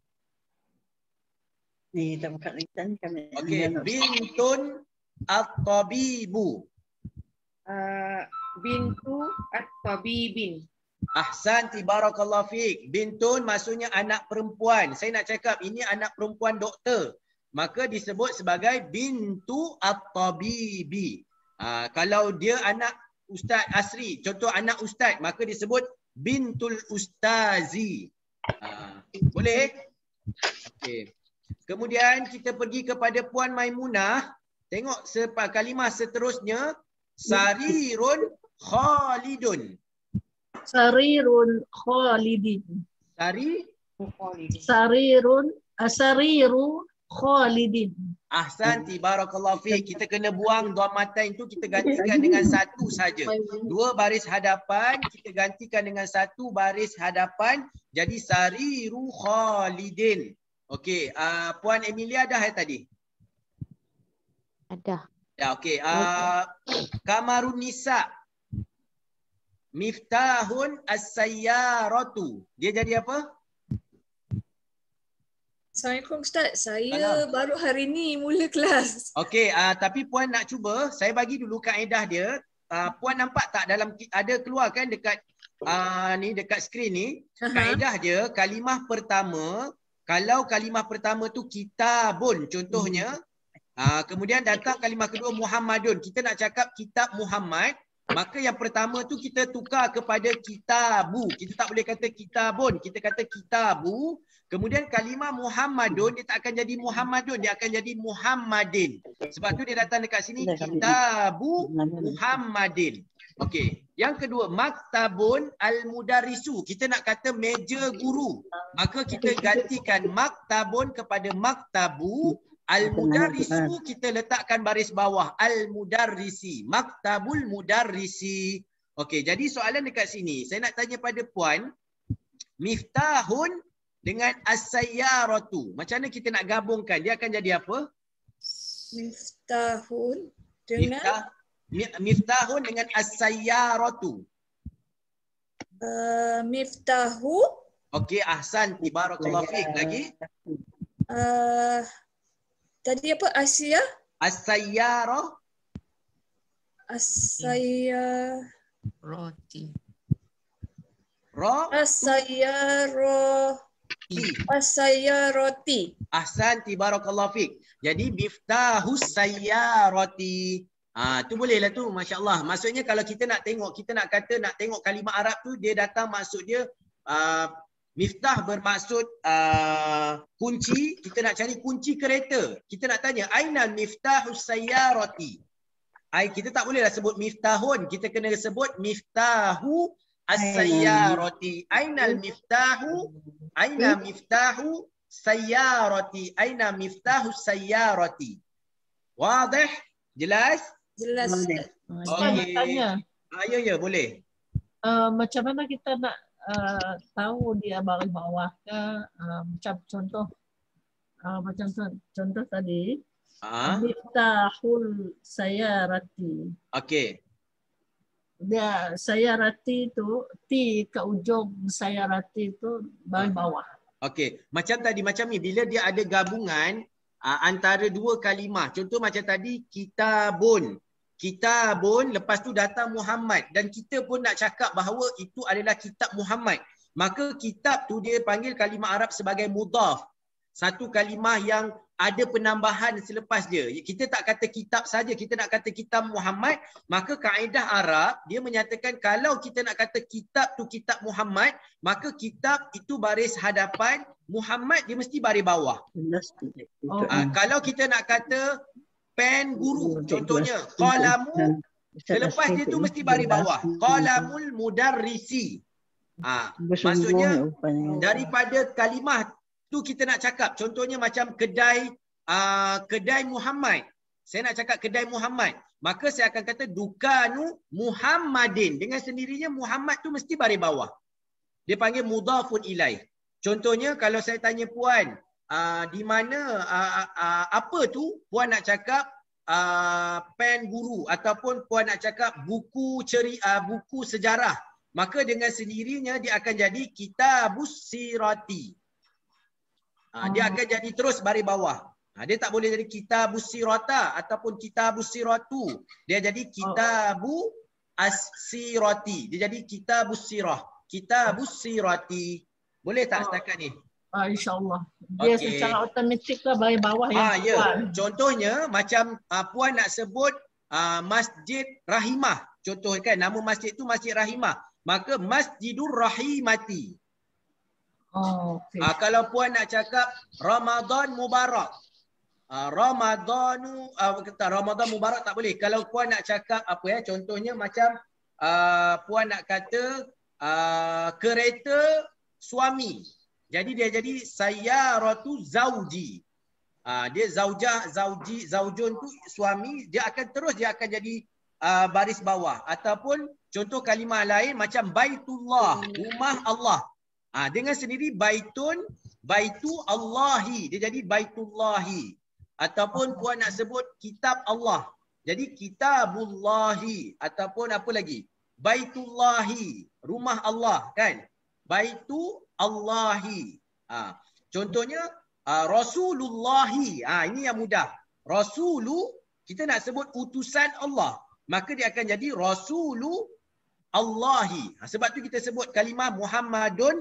Ni tak buka lisan kami. Okey, bintun at-tabibu. Uh, bintu at-tabibin. Ahsanti. Barakallahu fiik. Bintun maksudnya anak perempuan. Saya nak cakap ini anak perempuan doktor, maka disebut sebagai bintu at-tabibi. Ha, kalau dia anak Ustaz Asri, contoh anak Ustaz, maka disebut bintul ustazi. Ha, boleh? Okey. Kemudian kita pergi kepada Puan Maimunah. Tengok sepa kalimah seterusnya. Sarirun khalidun. Sarirun khalidin. Sari? Sarirun asariru khalidin. Ahsanti. Barakallahu fiik. Kita kena buang dhammatain tu, kita gantikan dengan satu saja. Dua baris hadapan, kita gantikan dengan satu baris hadapan. Jadi sariru khalidin. Okey, uh, Puan Emilia dah ya tadi? Ada. Ya, okey. Uh, Kamarun Nisa. Miftahun as-sayyaratu. Dia jadi apa? Assalamualaikum Ustaz. Saya Salam. baru hari ni mula kelas. Okey, uh, tapi Puan nak cuba, saya bagi dulu kaedah dia. Uh, Puan nampak tak dalam ada keluar kan dekat uh, ni dekat skrin ni? Kaedah dia kalimah pertama, kalau kalimah pertama tu kitabun contohnya, hmm. uh, kemudian datang kalimah kedua Muhammadun. Kita nak cakap kitab Muhammad, maka yang pertama tu kita tukar kepada kitabu. Kita tak boleh kata kitabun, kita kata kitabu. Kemudian kalimah Muhammadun dia tak akan jadi Muhammadun, dia akan jadi Muhammadin. Sebab tu dia datang dekat sini kitabu Muhammadin. Okey. Yang kedua, maktabun al-mudarrisu. Kita nak kata meja guru. Maka kita gantikan maktabun kepada maktabu. Al-mudarrisu kita letakkan baris bawah. Al-mudarrisi. Maktabul mudarrisi. Okey, jadi soalan dekat sini. Saya nak tanya pada Puan. Miftahun dengan as-sayyaratu. Macam mana kita nak gabungkan? Dia akan jadi apa? Miftahun dengan... Miftah. Miftahun dengan as-sayyaratu. Uh, miftahu. Okey, ahsanti. Barakallahu fiik. Lagi? Uh, tadi apa? Asia? As-sayyarah. As-sayyar... Roti. Ra. As-sayyarah. As-sayyarati. Ahsanti. Barakallahu fiik. Jadi miftahus sayyarati. Ah, tu boleh lah tu, masya-Allah. Maksudnya kalau kita nak tengok, kita nak kata nak tengok kalimah Arab tu dia datang maksud dia uh, Miftah bermaksud uh, kunci. Kita nak cari kunci kereta. Kita nak tanya, Ainal miftahus sayyarati. Ai, kita tak bolehlah sebut miftahun. Kita kena sebut miftahu as-sayyarati. Ainal miftahu. Aina miftahu sayyarati. Aina miftahu sayyarati. Wadih? Jelas? Jelas. Okey. Nak tanya. Ah, ya, ya, boleh. Uh, macam mana kita nak uh, tahu dia baris bawah ke? Uh, macam contoh, uh, macam contoh tadi, Ah. Miftahul sayyarati. Okey. Dia sayyarati tu, T ke ujung sayyarati tu baris bawah. Okey, macam tadi, macam ni, bila dia ada gabungan uh, antara dua kalimah. Contoh macam tadi, kitabun. Kitabun, lepas tu datang Muhammad. Dan kita pun nak cakap bahawa itu adalah kitab Muhammad. Maka kitab tu dia panggil kalimah Arab sebagai mudhaf. Satu kalimah yang ada penambahan selepas dia. Kita tak kata kitab saja, kita nak kata kitab Muhammad. Maka kaedah Arab, dia menyatakan kalau kita nak kata kitab tu kitab Muhammad, maka kitab itu baris hadapan, Muhammad dia mesti baris bawah. Oh. Uh, kalau kita nak kata pen guru, contohnya qalamu, selepas dia tu mesti baris bawah. Qalamul mudarrisi. Ah, maksudnya daripada kalimah tu kita nak cakap, contohnya macam kedai uh, kedai Muhammad. Saya nak cakap kedai Muhammad, maka saya akan kata dukanu Muhammadin. Dengan sendirinya Muhammad tu mesti baris bawah. Dia panggil mudhafun ilaih. Contohnya kalau saya tanya puan, Uh, di mana uh, uh, apa tu, puan nak cakap uh, pen guru ataupun puan nak cakap buku ceri uh, buku sejarah, maka dengan sendirinya dia akan jadi kitabus sirati. Uh, dia akan jadi terus baris bawah. Uh, dia tak boleh jadi kitabus sirata ataupun kitabus siratu. Dia jadi kitabu as-sirati. Dia jadi kitabus sirah. Kitabus sirati. Boleh tak setakat ni? Ah, InsyaAllah. Dia Okey. secara automatik ke baris bawah yang Ah, ya. puan. Contohnya macam uh, puan nak sebut uh, Masjid Rahimah. Contoh kan, nama masjid tu Masjid Rahimah. Maka Masjidur Rahimati. Oh, okay. Uh, kalau puan nak cakap Ramadan Mubarak. Uh, Ramadanu, uh, kata Ramadan Mubarak tak boleh. Kalau puan nak cakap apa ya, contohnya macam uh, puan nak kata uh, kereta suami. Jadi dia jadi sayyaratu zauji. Ah, dia zaujah, zauji, zaujun tu suami, dia akan terus dia akan jadi uh, baris bawah. Ataupun contoh kalimah lain macam baitullah, rumah Allah. Ah, dengan sendiri baitun, baitu Allahi, dia jadi baitullahi. Ataupun puan nak sebut kitab Allah. Jadi kitabullahi ataupun apa lagi? Baitullahi, rumah Allah kan? Baitu Allahi. Ha. Contohnya uh, Rasulullahi. Ha, ini yang mudah. Rasulu, kita nak sebut utusan Allah. Maka dia akan jadi Rasulu Allahi. Ha, sebab tu kita sebut kalimah Muhammadun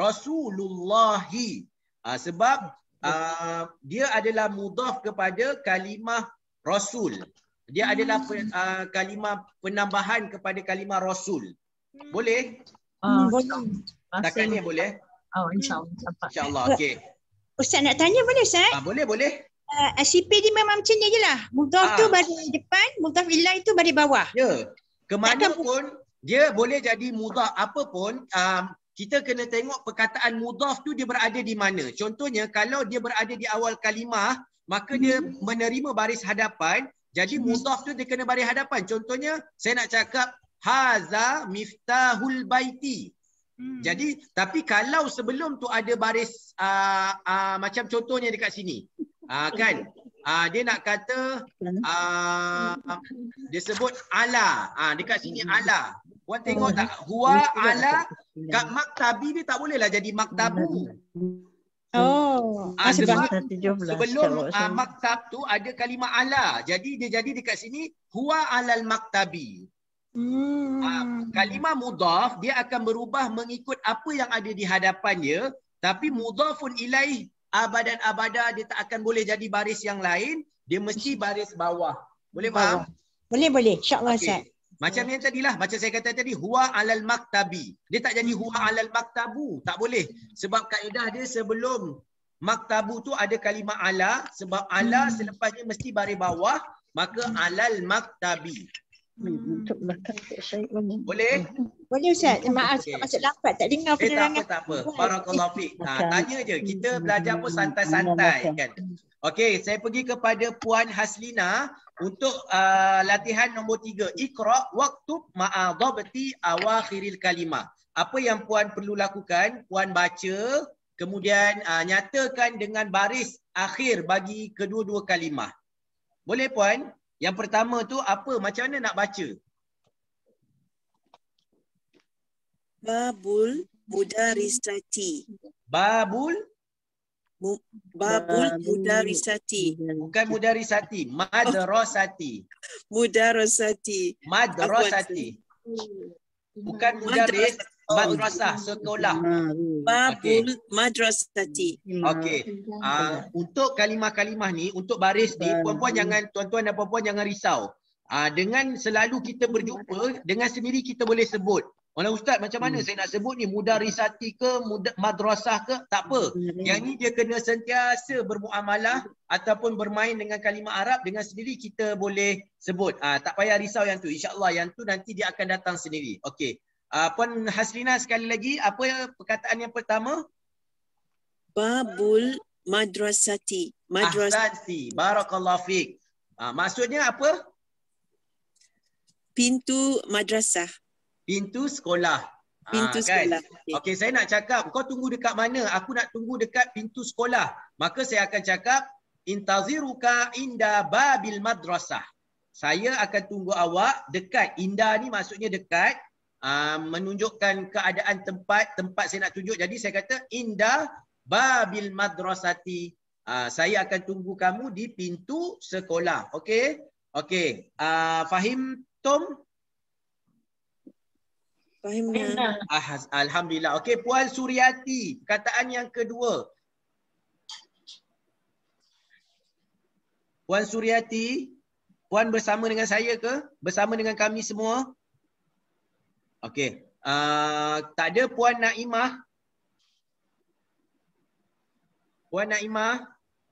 Rasulullahi. Ha, sebab uh, dia adalah mudhaf kepada kalimah Rasul. Dia adalah uh, kalimah penambahan kepada kalimah Rasul. Boleh? Ah, Setakat ni boleh? Oh, insyaAllah. InsyaAllah, okey. Ustaz nak tanya boleh Ustaz? Ah, boleh, boleh. Uh, S C P dia memang macam ni je lah. Mudhaf Ah. tu baris depan, mudhaf ilaih tu baris bawah. Ya. Kemana pun dia boleh jadi mudhaf apa pun, um, kita kena tengok perkataan mudhaf tu dia berada di mana. Contohnya kalau dia berada di awal kalimah, maka dia menerima baris hadapan. Jadi mudhaf tu dia kena baris hadapan. Contohnya saya nak cakap haza miftahul baiti. Hmm. Jadi tapi kalau sebelum tu ada baris uh, uh, macam contohnya dekat sini. Uh, kan? Uh, dia nak kata uh, uh, dia sebut ala. Uh, dekat sini ala. Puan tengok tak? Huwa ala kat maktabi dia tak bolehlah jadi maktabu. Oh. Ah, sebab tujuh belas sebelum uh, maktab tu ada kalimah ala. Jadi dia jadi dekat sini huwa alal maktabi. Hmm. Uh, kalimah mudhaf dia akan berubah mengikut apa yang ada di hadapan dia, tapi mudhafun ilaih abadan abada dia tak akan boleh jadi baris yang lain, dia mesti baris bawah. Boleh faham? Boleh boleh. InsyaAllah Ustaz. Okay. Macam yang tadilah, macam saya kata tadi, huwa alal maktabi. Dia tak jadi huwa alal maktabu. Tak boleh. Sebab kaedah dia sebelum maktabu tu ada kalimah ala. Sebab ala selepasnya mesti baris bawah. Maka alal maktabi. Untuk belakang saya boleh. Boleh? Boleh Ustaz. Maaf Okey. masuk lambat. Tak dengar Eh tak penerangan. apa, tak apa. Barakallahu fiik. Ha, tanya je. Kita belajar pun santai-santai kan. Okey, saya pergi kepada Puan Haslina untuk uh, latihan nombor tiga. Iqra waktub ma'a dhabti awakhiril kalimah. Apa yang Puan perlu lakukan? Puan baca, kemudian uh, nyatakan dengan baris akhir bagi kedua-dua kalimah. Boleh Puan? Yang pertama tu apa? Macam mana nak baca? Babul mudarisati. Babul Mu, babul mudarisati. Bukan mudarisati, madrasati. Mudarasati. Madrasati. Bukan mudaris, madrasah, sekolah. Babul madrasati. Okey. Uh, untuk kalimah-kalimah ni, untuk baris ni, puan-puan jangan, tuan-tuan dan puan-puan jangan risau. Uh, dengan selalu kita berjumpa, dengan sendiri kita boleh sebut. Orang Ustaz, macam mana saya nak sebut ni? Mudarisati ke, muda, madrasah ke? Tak apa. Yang ni dia kena sentiasa bermuamalah ataupun bermain dengan kalimah Arab, dengan sendiri kita boleh sebut. Uh, tak payah risau yang tu. InsyaAllah yang tu nanti dia akan datang sendiri. Okey. Uh, Puan Haslina sekali lagi, apa perkataan yang pertama? Babul madrasati. Madrasati. Barakallahu fiik. Uh, maksudnya apa? Pintu madrasah. Pintu sekolah. Pintu ha, sekolah. Kan? Okey, okay, saya nak cakap, kau tunggu dekat mana? Aku nak tunggu dekat pintu sekolah. Maka saya akan cakap, intaziruka inda babil madrasah. Saya akan tunggu awak dekat. Inda ni maksudnya dekat. Uh, menunjukkan keadaan tempat. Tempat saya nak tunjuk. Jadi saya kata, inda babil madrasati. Uh, saya akan tunggu kamu di pintu sekolah. Okey? Okey. Uh, fahim, Tom? Fahimnya. Ah, Alhamdulillah. Okey, Puan Suryati, perkataan yang kedua. Puan Suryati, Puan bersama dengan saya ke? Bersama dengan kami semua? Okey. Uh, tak ada Puan Naimah? Puan Naimah?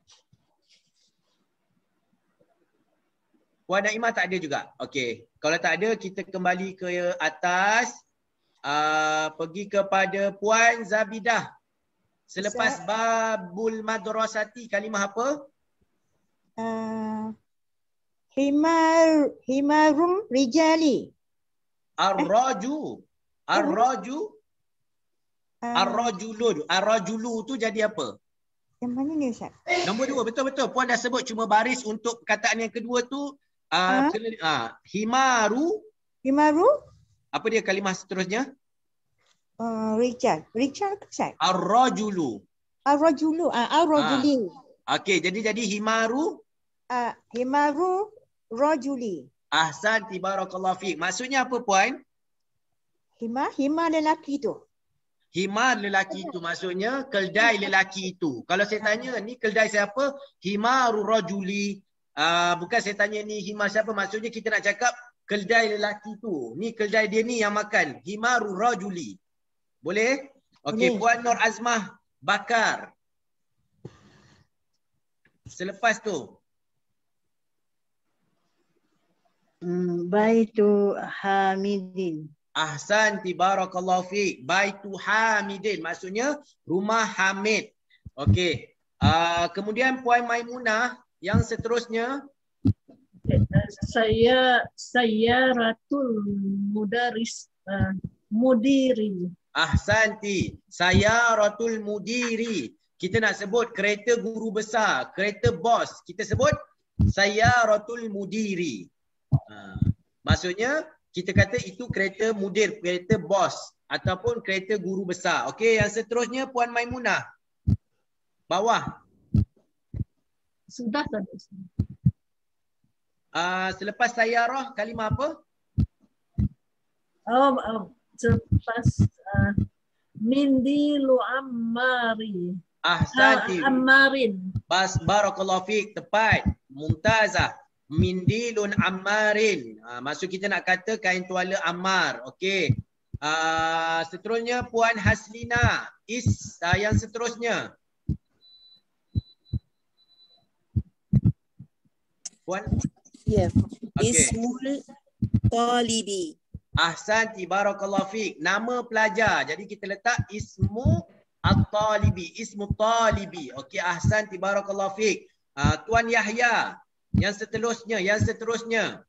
Puan Naimah tak ada juga? Okey. Kalau tak ada, kita kembali ke atas. Uh, pergi kepada Puan Zabidah. Selepas Ustaz, babul madrasati, kalimah apa? Uh, himar himarum rijali. Ar-raju. Ar-raju. Uh, Ar-rajulu. Ar-rajulu tu jadi apa? Yang mana ni Ustaz? Nombor dua, betul-betul. Puan dah sebut, cuma baris untuk perkataan yang kedua tu. Uh, uh, uh, himaru. Himaru. Apa dia kalimah seterusnya? Uh, Rijal. Rijal ke Ustaz? Ar-rajulu. Ar-rajulu. Uh, Ar-rajuli. Ah. Okey, jadi jadi himaru. Uh, himaru rajuli. Ahsanti barakallahu fiik. Maksudnya apa Puan? Himar, himar lelaki tu. Himar lelaki itu maksudnya keldai lelaki itu. Kalau saya tanya ni keldai siapa? Himaru rajuli. Uh, bukan saya tanya ni himar siapa, maksudnya kita nak cakap keldai lelaki tu. Ni keldai dia ni yang makan. Himaru rajuli. Boleh? Okey, Puan Nur Azmah Bakar. Selepas tu. Hmm, Baitu Hamidin. Ahsanti barakallahu fiik. Baitu Hamidin. Maksudnya rumah Hamid. Okey. Uh, kemudian Puan Maimunah yang seterusnya. Saya saya Ratul Mudaris uh, Mudiri. Ahsanti. Saya Ratul Mudiri. Kita nak sebut kereta guru besar, kereta bos. Kita sebut saya Ratul Mudiri. Ha. Maksudnya kita kata itu kereta mudir, kereta bos ataupun kereta guru besar. Okey, yang seterusnya Puan Maimunah. Bawah. Sudah tadi. Uh, selepas sayarah kalimah apa? Oh, oh selepas uh, Mindilu Ammari. Ahsanti. Uh, Ammarin. Bas barakallahu fiik, tepat. Mumtazah. Mindilun Ammarin. Ha, maksud kita nak kata kain tuala Ammar. Okey. Uh, seterusnya Puan Haslina. Is uh, yang seterusnya. Puan. Ya. Okey. Ismul Talibi. Ahsanti, barakallahu fiik. Nama pelajar. Jadi kita letak ismu at-talibi, ismu talibi. Okey, ahsanti, barakallahu fiik. Uh, Tuan Yahya, yang seterusnya, yang seterusnya.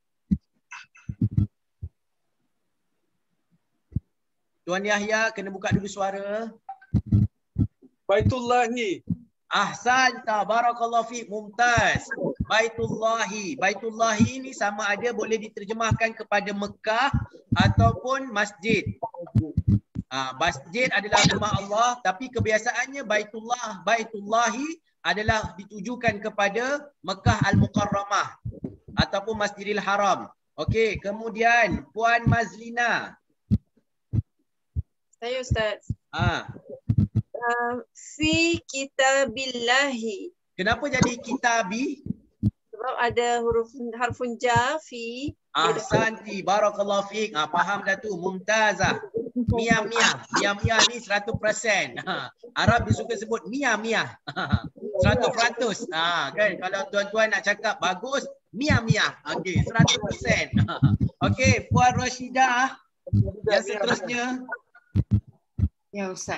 Tuan Yahya kena buka dulu suara. Baitullahi. Ahsanta, barakallahu fiik, mumtaz. Baitullahi. Baitullahi ini sama ada boleh diterjemahkan kepada Mekah ataupun masjid. Ha, masjid adalah rumah Allah, tapi kebiasaannya Baitullah, Baitullahi adalah ditujukan kepada Mekah Al-Mukarramah ataupun Masjidil Haram. Okey, kemudian Puan Mazlina. Saya Ustaz. Ah. Uh, fi kitabillahi. Kenapa jadi kitabi? Sebab ada huruf harfun jar fi. Ahsanti, barakallahu fiik. Ah, faham dah tu, mumtazah. Mia mia, mia mia ni seratus peratus. Ha, Arab dia suka sebut mia mia. seratus peratus. Ha, kan kalau tuan-tuan nak cakap bagus, mia mia. Okey, seratus peratus. Okey, Puan Rashidah. Yang seterusnya. Ya Ustaz.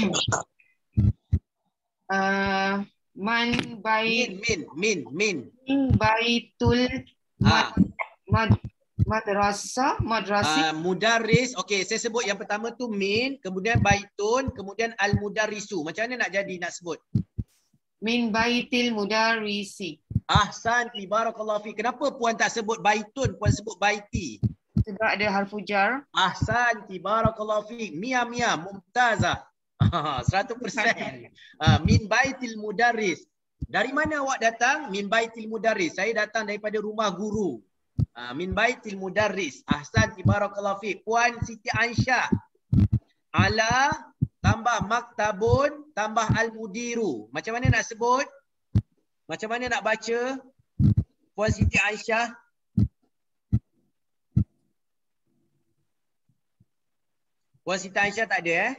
Uh, man bait min min min min baitul ah. mad, madrasah madrasah uh, mudarris. Okey, saya sebut yang pertama tu min, kemudian baitun, kemudian al mudarrisu. Macam mana nak jadi nak sebut? Min baitil mudarrisi. Ahsanti, barakallahu fi. Kenapa puan tak sebut baitun, puan sebut baiti? Sebab ada harfu jar. Ahsanti, barakallahu fi. Mia mia, mumtazah. seratus peratus. uh, min baitil mudarris. Dari mana awak datang? Min baitil mudarris. Saya datang daripada rumah guru. Uh, min baitil mudarris. Ahsanti, barakallahu fi. Puan Siti Aisyah. Ala tambah maktabun tambah al-mudiru. Macam mana nak sebut? Macam mana nak baca? Puan Siti Aisyah. Puan Siti Aisyah tak ada eh?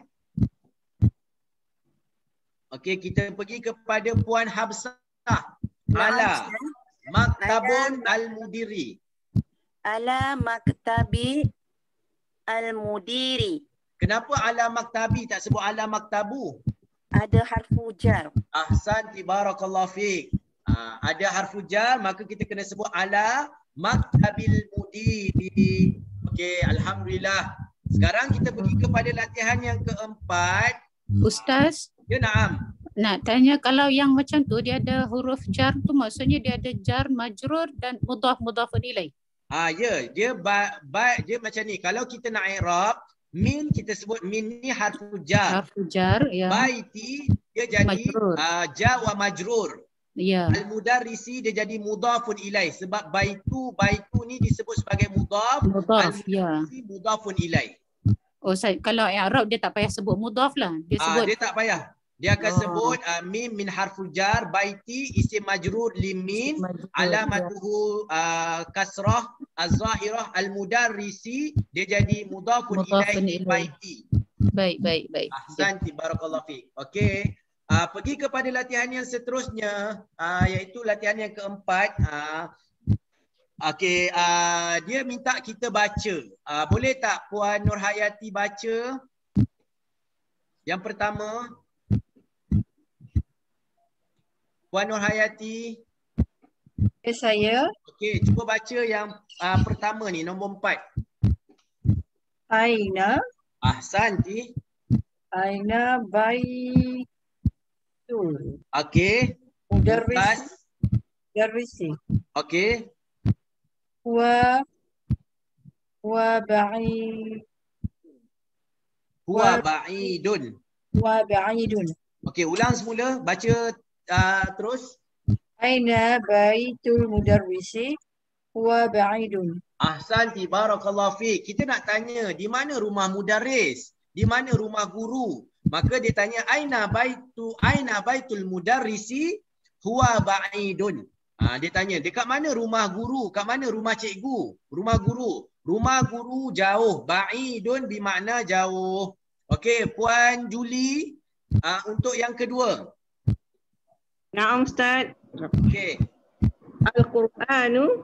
Okey, kita pergi kepada Puan Habsah. Ala maktabun al-mudiri. Ala maktabi al-mudiri. Kenapa ala maktabi tak sebut ala maktabu? Ada harfu jar. Ahsanti, barakallahu fiik. Ha, ada harfu jar, maka kita kena sebut ala maktabil mudiri. Okey, alhamdulillah. Sekarang kita pergi kepada latihan yang keempat. Ustaz? Ya, na'am. Nak tanya, kalau yang macam tu dia ada huruf jar tu maksudnya dia ada jar, majrur dan mudhaf mudhafun ilaih. Ah ya, dia ba, ba, dia macam ni. Kalau kita nak i'rab, min kita sebut min ni harfu jar. Harfu jar, ya. Baiti dia jadi uh, jar wa majrur. Ya. Al-mudarrisi dia jadi mudhafun ilaih sebab baitu baitu ni disebut sebagai mudhaf. Mudhaf, ya. Mudhafun ilaih. Oh, saya kalau i'rab dia tak payah sebut mudhaf lah. Dia sebut ah, dia tak payah. Dia akan oh. sebut uh, mim min harful jar, baiti isim majrur limin, alamatuhu uh, kasrah az-zahirah al-mudarrisi, dia jadi mudhafun ilaihi baiti. Baik, baik, baik. Ahsanti, barakallahu fiik. Okey. Uh, pergi kepada latihan yang seterusnya, uh, iaitu latihan yang keempat. Uh, Okey, uh, dia minta kita baca. Uh, boleh tak Puan Nurhayati baca? Yang pertama. Puan Nurhayati. Okay, saya. Okey, cuba baca yang uh, pertama ni, nombor empat. Aina. Ahsanti. Aina baitul. Okey. Mudarris. Mudarrisi. Okey. Wa wa ba'id. Huwa ba'idun. Wa ba'idun. Okey, ulang semula, baca uh, terus. Aina baitul mudarrisi huwa ba'idun. Ahsanti, barakallahu fiik. Kita nak tanya di mana rumah mudarris? Di mana rumah guru? Maka dia tanya aina baitu aina baitul mudarrisi huwa ba'idun. Ha, dia tanya, dekat mana rumah guru? Kat mana rumah cikgu? Rumah guru. Rumah guru jauh. Ba'idun bermakna jauh. Okey, Puan Juli, uh, untuk yang kedua. Naam Ustaz. Okey. Al-Qur'anu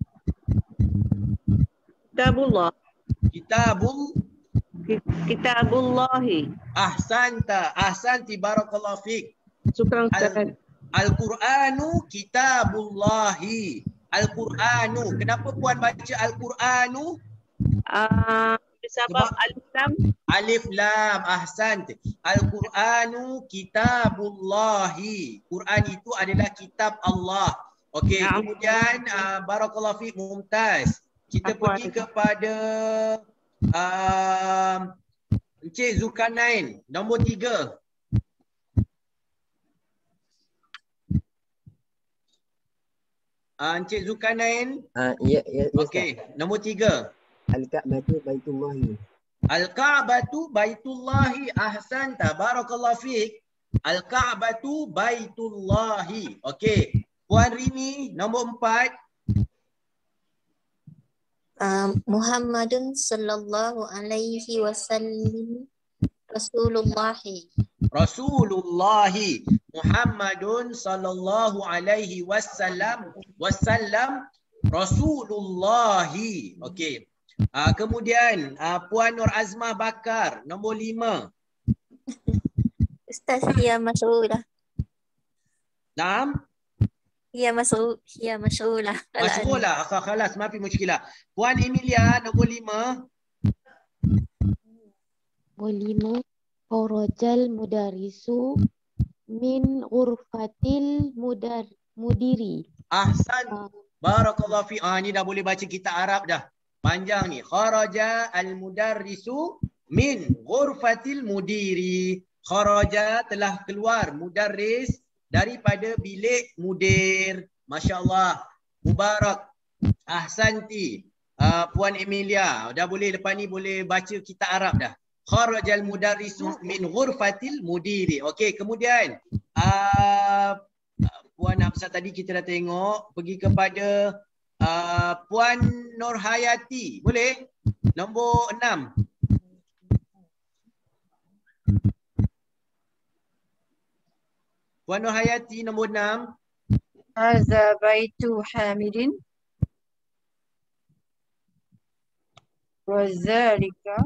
Kitabullah. Kitabul Kitabullahi. Ahsanta. Ahsanti barakallahu fiik. Syukran Ustaz. Al-Qur'anu kitabullahi. Al-Qur'anu. Kenapa Puan baca Al-Qur'anu? Uh, sebab alif lam. Alif lam. Ahsan. Al-Qur'anu kitabullahi. Quran itu adalah kitab Allah. Okey, Ya. kemudian uh, barakallahu fiik, mumtaz. Kita Apa pergi itu? kepada uh, Encik Zulkarnain, nombor tiga. Uh, Encik Zulkarnain. Ah, ya, ya, ya, Okey, nombor tiga. Al-Ka'batu Baitullahi. Al-Ka'batu Baitullahi. Ahsanta. Barakallahu fiik. Al-Ka'batu Baitullahi. Okey. Puan Rini, nombor empat. Um, Muhammadun sallallahu alaihi wasallam Rasulullahi. Rasulullahi. Muhammadun sallallahu alaihi wasallam. Wasallam. Rasulullahi. Okey. Uh, kemudian uh, Puan Nur Azmah Bakar, nombor lima. Ustaz, ya mas'ulah. Naam. Ya mas'ul, ya mas'ulah. Mas'ulah. Akha khalas, maafi muskilah. Puan Emilia, nombor lima. Walimu Korojal Mudarisu min ghurfatil mudar mudiri. Ahsan. Barakallahu fi. Ah, ni dah boleh baca kitab Arab dah. Panjang ni. Kharaja al-mudarrisu min ghurfatil mudiri. Kharaja telah keluar mudarris daripada bilik mudir. Masya-Allah. Mubarak. Ahsanti. Uh, Puan Emilia, dah boleh lepas ni boleh baca kitab Arab dah. Kharajal mudarrisu min ghurfatil mudiri. Okey, kemudian uh, Puan Hafsah tadi kita dah tengok, pergi kepada uh, Puan Nurhayati. Boleh? Nombor enam. Puan Nurhayati nombor enam. Hadza baitu Hamidin. Wa zalika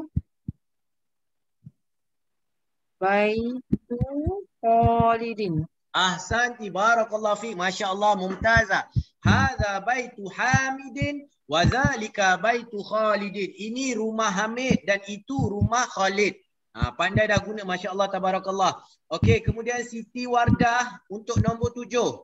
baitu Khalidin. Ahsanti barakallahu fiik. Masya-Allah, mumtazah. Hadza baitu Hamidin wa zalika baitu Khalidin. Ini rumah Hamid dan itu rumah Khalid. Ha, pandai dah guna, masya-Allah tabarakallah. Okey, kemudian Siti Wardah untuk nombor tujuh.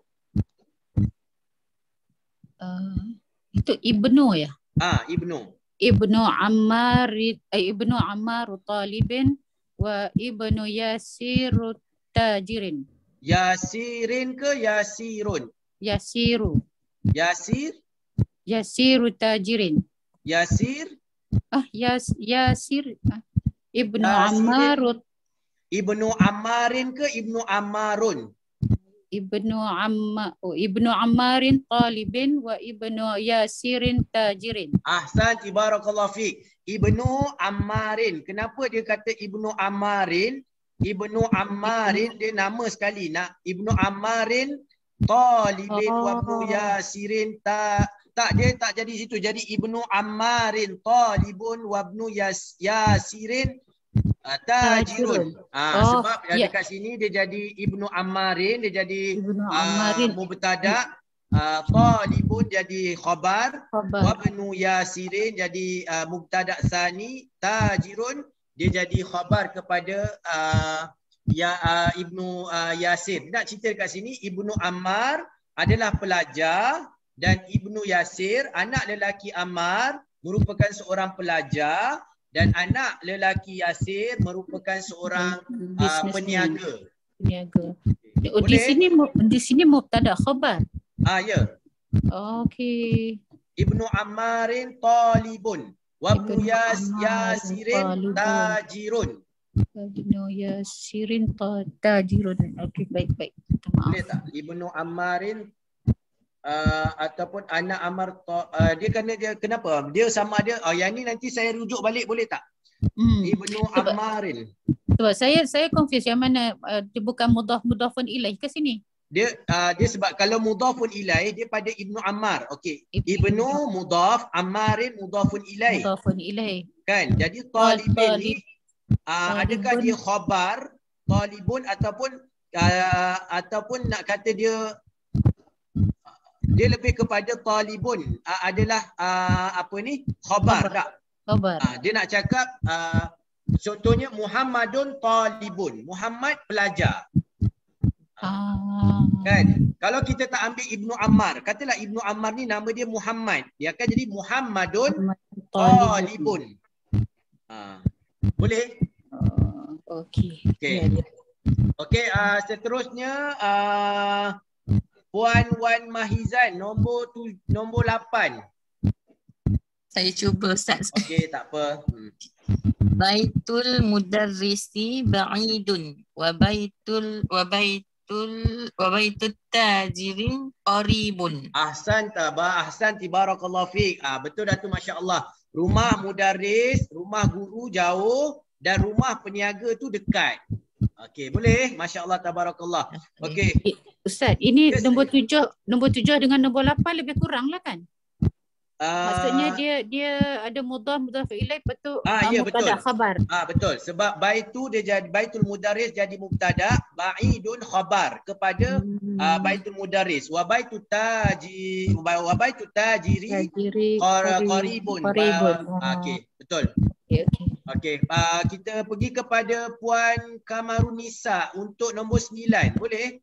Uh, itu Ibnu ya? Ah, Ibnu. Ibnu Ammar, eh, Ibnu Ammar Talibin wa Ibnu Yasir Tajirin. Yasirin ke Yasirun? Yasiru. Yasir? Yasiru Tajirin. Yasir? Ah, Yas Yasir. Ah. Ibnu Yasirin. Ammar. Ibnu Ammarin ke Ibnu Ammarun? Ibnu Amma, oh, Ibnu Ammarin Talibin wa Ibnu Yasirin Tajirin. Ahsan, barakallahu fiik. Ibnu Ammarin. Kenapa dia kata Ibnu Ammarin? Ibnu Ammarin dia nama sekali. Nak Ibnu Ammarin Talibin Oh. wa Ibnu Yasirin tak tak dia tak jadi situ. Jadi Ibnu Ammarin Talibun wa Ibnu Yas, Yasirin uh, Tajirun. Ah, Oh, sebab ya. dekat sini dia jadi Ibnu Ammarin, dia jadi Ibnu uh, Ammarin. mubtada, uh, Talibun jadi khabar, Khabar. wa Ibnu Yasirin jadi uh, mubtada sani, Tajirun dia jadi khabar kepada uh, ya uh, Ibnu uh, Yasir. Nak cerita dekat sini, Ibnu Ammar adalah pelajar dan Ibnu Yasir, anak lelaki Ammar, merupakan seorang pelajar dan anak lelaki Yasir merupakan seorang uh, Businessman. peniaga. Peniaga. Oh, di Boleh? sini mu- di sini mubtada khabar. Ah ya. Okey. Ibnu Ammarin Talibun wa Ibnu Yas Yasirin Talibun. Tajirun. Ibnu Yasirin Ta- Tajirun. Okey, baik baik. Boleh tak? Ibnu Ammarin uh, ataupun anak Amar to, uh, dia kena dia kenapa? Dia sama dia oh yang ni nanti saya rujuk balik boleh tak? Hmm. Ibnu Sebab- Ammarin. Sebab saya saya confuse yang mana uh, dia bukan mudhaf mudhafun ilaih ke sini. Dia uh, dia sebab kalau mudhafun ilaih dia pada Ibnu Ammar. Okey. Ibnu mudhaf, Ammarin mudhafun ilaih. Mudhafun ilaih. Kan? Jadi talibin ni talib. uh, adakah dia khabar talibun ataupun uh, ataupun nak kata dia dia lebih kepada talibun uh, adalah uh, apa ni khabar tak? Khabar. Uh, dia nak cakap uh, contohnya Muhammadun talibun. Muhammad pelajar. Ah. Kan? Kalau kita tak ambil Ibnu Ammar, katalah Ibnu Ammar ni nama dia Muhammad. Dia akan jadi Muhammadun talibun. Ha. Boleh? Uh, Okey. Okey. Okey, uh, seterusnya uh, Puan Wan Mahizan nombor tu nombor lapan. Saya cuba Ustaz. Okey, tak apa. Hmm. Baitul mudarrisi ba'idun wa baitul wa baitul wa baitut tajirin qaribun. Ahsan tabah, ahsan tibarakallahu fiik. Ah betul Datuk, masya-Allah. Rumah mudarris, rumah guru jauh dan rumah peniaga tu dekat. Okey, boleh? Masya-Allah tabarakallah. Okey. Ustaz, ini Yes, nombor tujuh, nombor tujuh dengan nombor lapan lebih kurang lah kan? Uh, Maksudnya dia dia ada mudhaf mudhaf ilaih betul Ah, uh, ya betul. mubtada khabar. Ah betul. Sebab baitu dia jadi baitul mudarris jadi mubtada, ba'idun khabar kepada hmm. uh, baitul mudarris. Wa baitu taji wa baitu tajiri Tajiri qar- qaribun. qaribun. Qaribun. Ah, okey, betul. Okey okey. Okey, uh, kita pergi kepada Puan Kamarunisa untuk nombor sembilan. Boleh?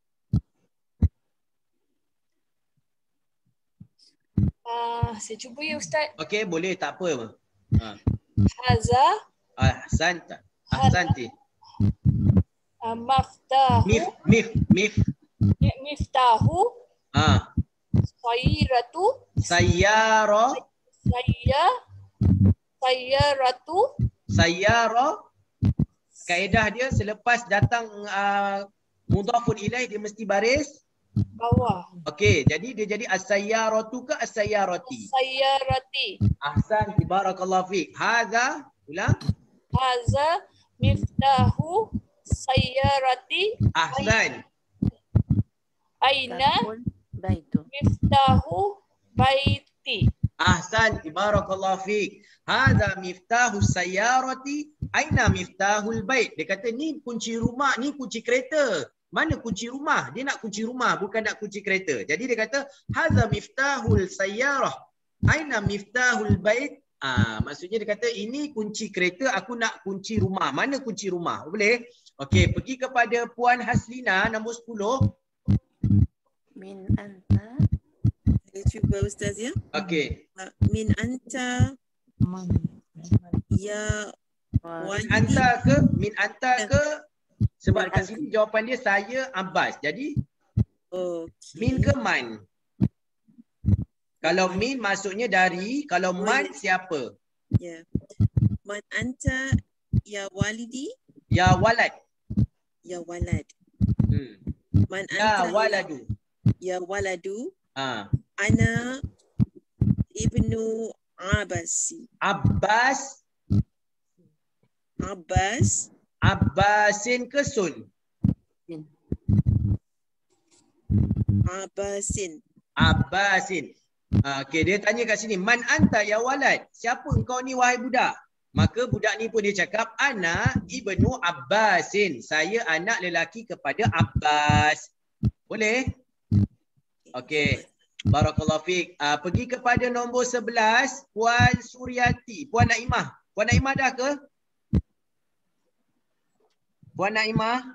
Uh, saya cuba ya Ustaz. Okey, boleh, tak apa. Ha. Haza Ahsan. Ahsanti. uh, maftahu Mif mif mif. miftahu Ah, sayyaratu sayyara saya sayyaratu sayyara. Kaedah dia selepas datang uh, mudhafun ilaih dia mesti baris bawah. okey, jadi dia jadi as-sayyaratu ke as-sayyarati. Sayyarati. Ahsan, barakallahu fiik. Hadza, ulang. Haza miftahu sayyarati. Ahsan. Aina baitu. miftahu baiti. Ahsan, barakallahu fiik. Hadza miftahu sayyarati, aina miftahul bait. Dia kata ni kunci rumah, ni kunci kereta. Mana kunci rumah? Dia nak kunci rumah, bukan nak kunci kereta. Jadi dia kata, hadza miftahul sayyarah, aina miftahul bait. Ah, maksudnya dia kata ini kunci kereta, aku nak kunci rumah. Mana kunci rumah? Boleh? Okey, pergi kepada Puan Haslina nombor sepuluh. Min anta. Saya cuba Ustaz ya. Okey. Uh, Min anta ya Min anta ke? Min anta ke? Sebab kat sini jawapan dia saya Abbas. Jadi okay. Min ke man? Kalau min maksudnya dari, kalau man siapa? Ya. Man anta ya walidi. Ya walad. Ya walad. Hmm. Man Ya anta waladu. Ya waladu. Ah. Ana ibnu Abbasi. Abbas. Abbas. Abbasin ke sun? Abbasin. Abbasin. Ah, okey, dia tanya kat sini, man anta ya walad? Siapa engkau ni wahai budak? Maka budak ni pun dia cakap, ana ibnu Abbasin. Saya anak lelaki kepada Abbas. Boleh? Okey. Barakallahu fiik. Ah, pergi kepada nombor sebelas, Puan Suryati, Puan Naimah. Puan Naimah dah ke? Puan Naimah?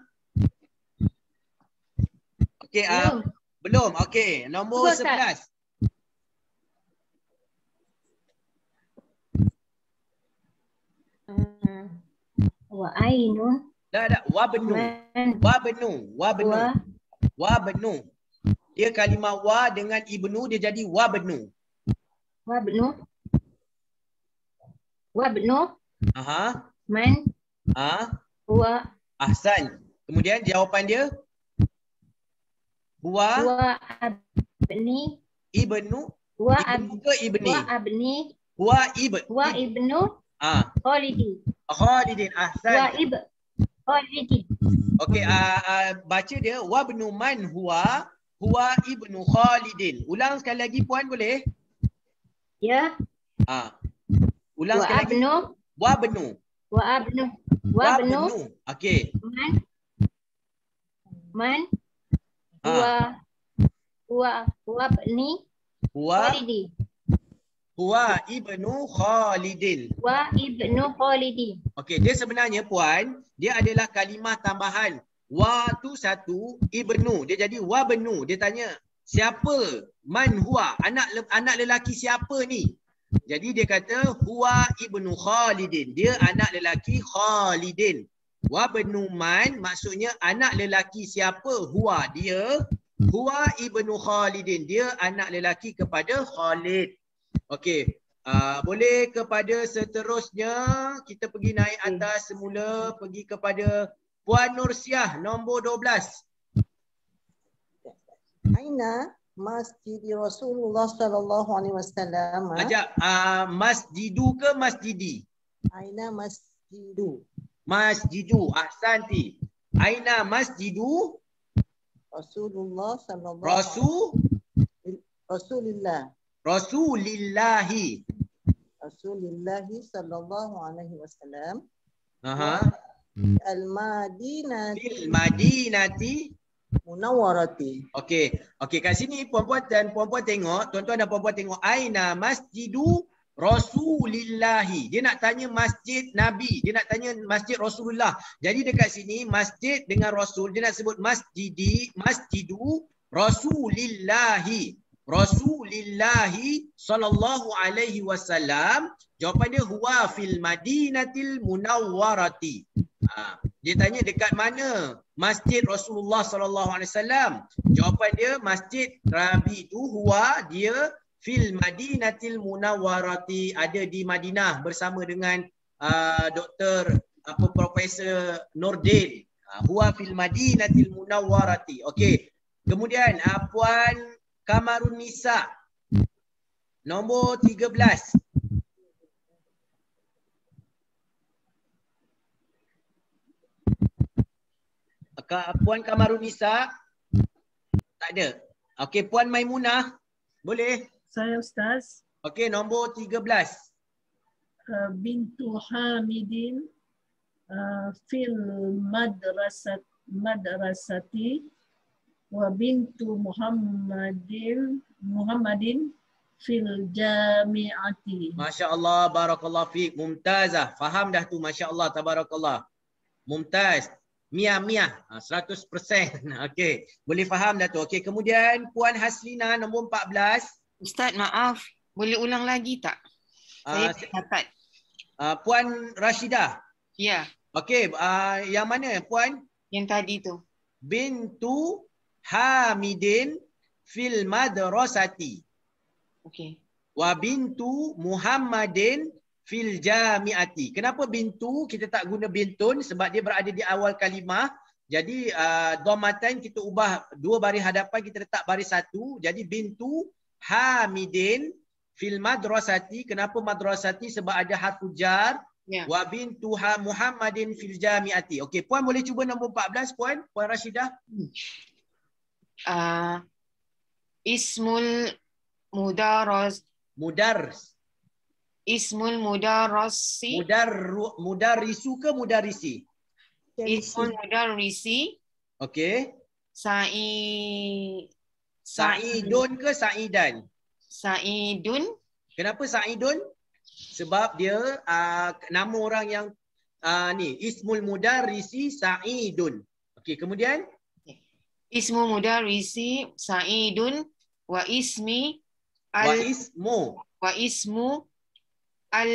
Okey, ah, belum. Okey, nombor sebelas. Wa ainu. Dah dah, wabnu. Wabnu, wabnu. Wabnu. Dia kalimah wa dengan ibnu dia jadi wabnu. Wabnu. Wabnu. Aha. Man. Ah. Wa. Ahsan. Kemudian jawapan dia? Huwa. Huwa abni. Ibnu. Wa Ibnu ab ke ibni? wa abni Wa ib. wa ib. ibnu Ah. Khalidi. Khalidin. Wa Ahsan. ib Khalidi. Okey, uh, uh, baca dia wa ibnu man huwa huwa ibnu Khalidin. Ulang sekali lagi puan boleh? Ya. Ah. Ulang Wa sekali lagi. abnu Wa ibnu. wa abnu wa Wa abnu ibnu. Okey. man man Ah. wa wa wa abni Huwa Khalidi. huwa ibnu Khalidin. Wa ibnu Khalidi. Okey, dia sebenarnya puan, dia adalah kalimah tambahan. Wa tu satu, ibnu. Dia jadi wa benu. Dia tanya, siapa? Man huwa? Anak anak lelaki siapa ni? Jadi dia kata huwa ibnu Khalidin. Dia anak lelaki Khalidin. Wa benu man maksudnya anak lelaki siapa? Huwa, dia. Huwa ibnu Khalidin. Dia anak lelaki kepada Khalid. Okey. Uh, boleh kepada seterusnya kita pergi naik atas semula, pergi kepada Puan Nursiah nombor dua belas. Aina Masjid Rasulullah sallallahu alaihi wasallam. Ajak uh, masjidu ke masjidi? Aina masjidu. Masjidu. Ahsanti. Aina masjidu Rasulullah sallallahu Rasul Rasulillah. Rasulillahi. Rasulillahi sallallahu alaihi wasallam. Aha. Al-Madinati. Fil Madinati Munawwarati. Okey. Okey, kat sini puan-puan dan puan-puan tengok, tuan-tuan dan puan-puan tengok aina masjidu Rasulillahi. Dia nak tanya masjid Nabi, dia nak tanya masjid Rasulullah. Jadi dekat sini masjid dengan Rasul, dia nak sebut masjidi, masjidu Rasulillahi. Rasulillahi sallallahu alaihi wasallam. Jawapan dia huwa fil Madinatil Munawwarati. Ha, dia tanya dekat mana masjid Rasulullah sallallahu alaihi wasallam. Jawapan dia masjid Rabi itu huwa, dia fil Madinatil Munawwarati, ada di Madinah bersama dengan uh, Doktor apa Profesor Nordin. Uh, huwa fil Madinatil Munawwarati. Okey. Kemudian uh, Puan Kamarun Nisa nombor tiga belas. Puan Kamarun Nisa tak ada. Okey, Puan Maimunah boleh? Saya Ustaz. Okey, nombor tiga belas. Uh, bintu Hamidin uh, fil madrasat madrasati wa bintu Muhammadin Muhammadin fil jami'ati. Masya Allah, barakallah fiik, mumtazah. Faham dah tu, Masya Allah, tabarakallah. Mumtaz. Mia mia, seratus peratus. Okey, boleh faham dah tu. Okey, kemudian Puan Haslina nombor empat belas. Ustaz, maaf, boleh ulang lagi tak? Saya Uh, catat. uh, Puan Rashidah. Ya. Okey, uh, yang mana Puan? Yang tadi tu. Bintu Hamidin fil madrasati. Okey. Wa bintu Muhammadin fil jami'ati. Kenapa bintu kita tak guna bintun? Sebab dia berada di awal kalimah. Jadi uh, dhammatain kita ubah dua baris hadapan, kita letak baris satu. Jadi bintu Hamidin fil madrasati. Kenapa madrasati? Sebab ada harfu jar. Ya. Wa bintu Muhammadin fil jami'ati. Okey, Puan boleh cuba nombor empat belas, Puan? Puan Rashidah. Uh, ismul mudaras Mudars. Ismul mudarrisi. Mudar mudarrisu ke mudarrisi? Ismul mudarrisi. Okey. Sa'i Sa'idun ke Sa'idan? Sa'idun. Kenapa Sa'idun? Sebab dia uh, nama orang yang uh, ni ismul mudarrisi Sa'idun. Okey, kemudian Ismul mudarrisi Sa'idun wa ismi al wa ismu wa ismu al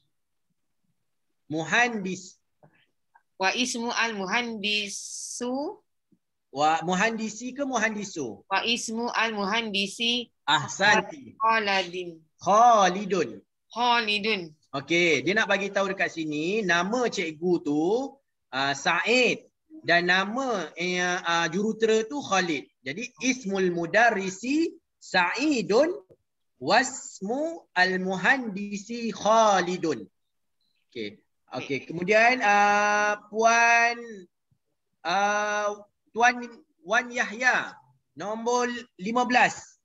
muhandis wa ismu al muhandisu wa muhandisi ke muhandisu? wa ismu al muhandisi Ahsanti. Khalidin. Khalidun. Khalidun. Okey, dia nak bagi tahu dekat sini nama cikgu tu uh, Said dan nama uh, uh, jurutera tu Khalid. Jadi ismul mudarrisi Sa'idun wasmu al-muhandisi Khalidun. Okey. Okey, kemudian uh, Puan uh, Tuan Wan Yahya nombor lima belas.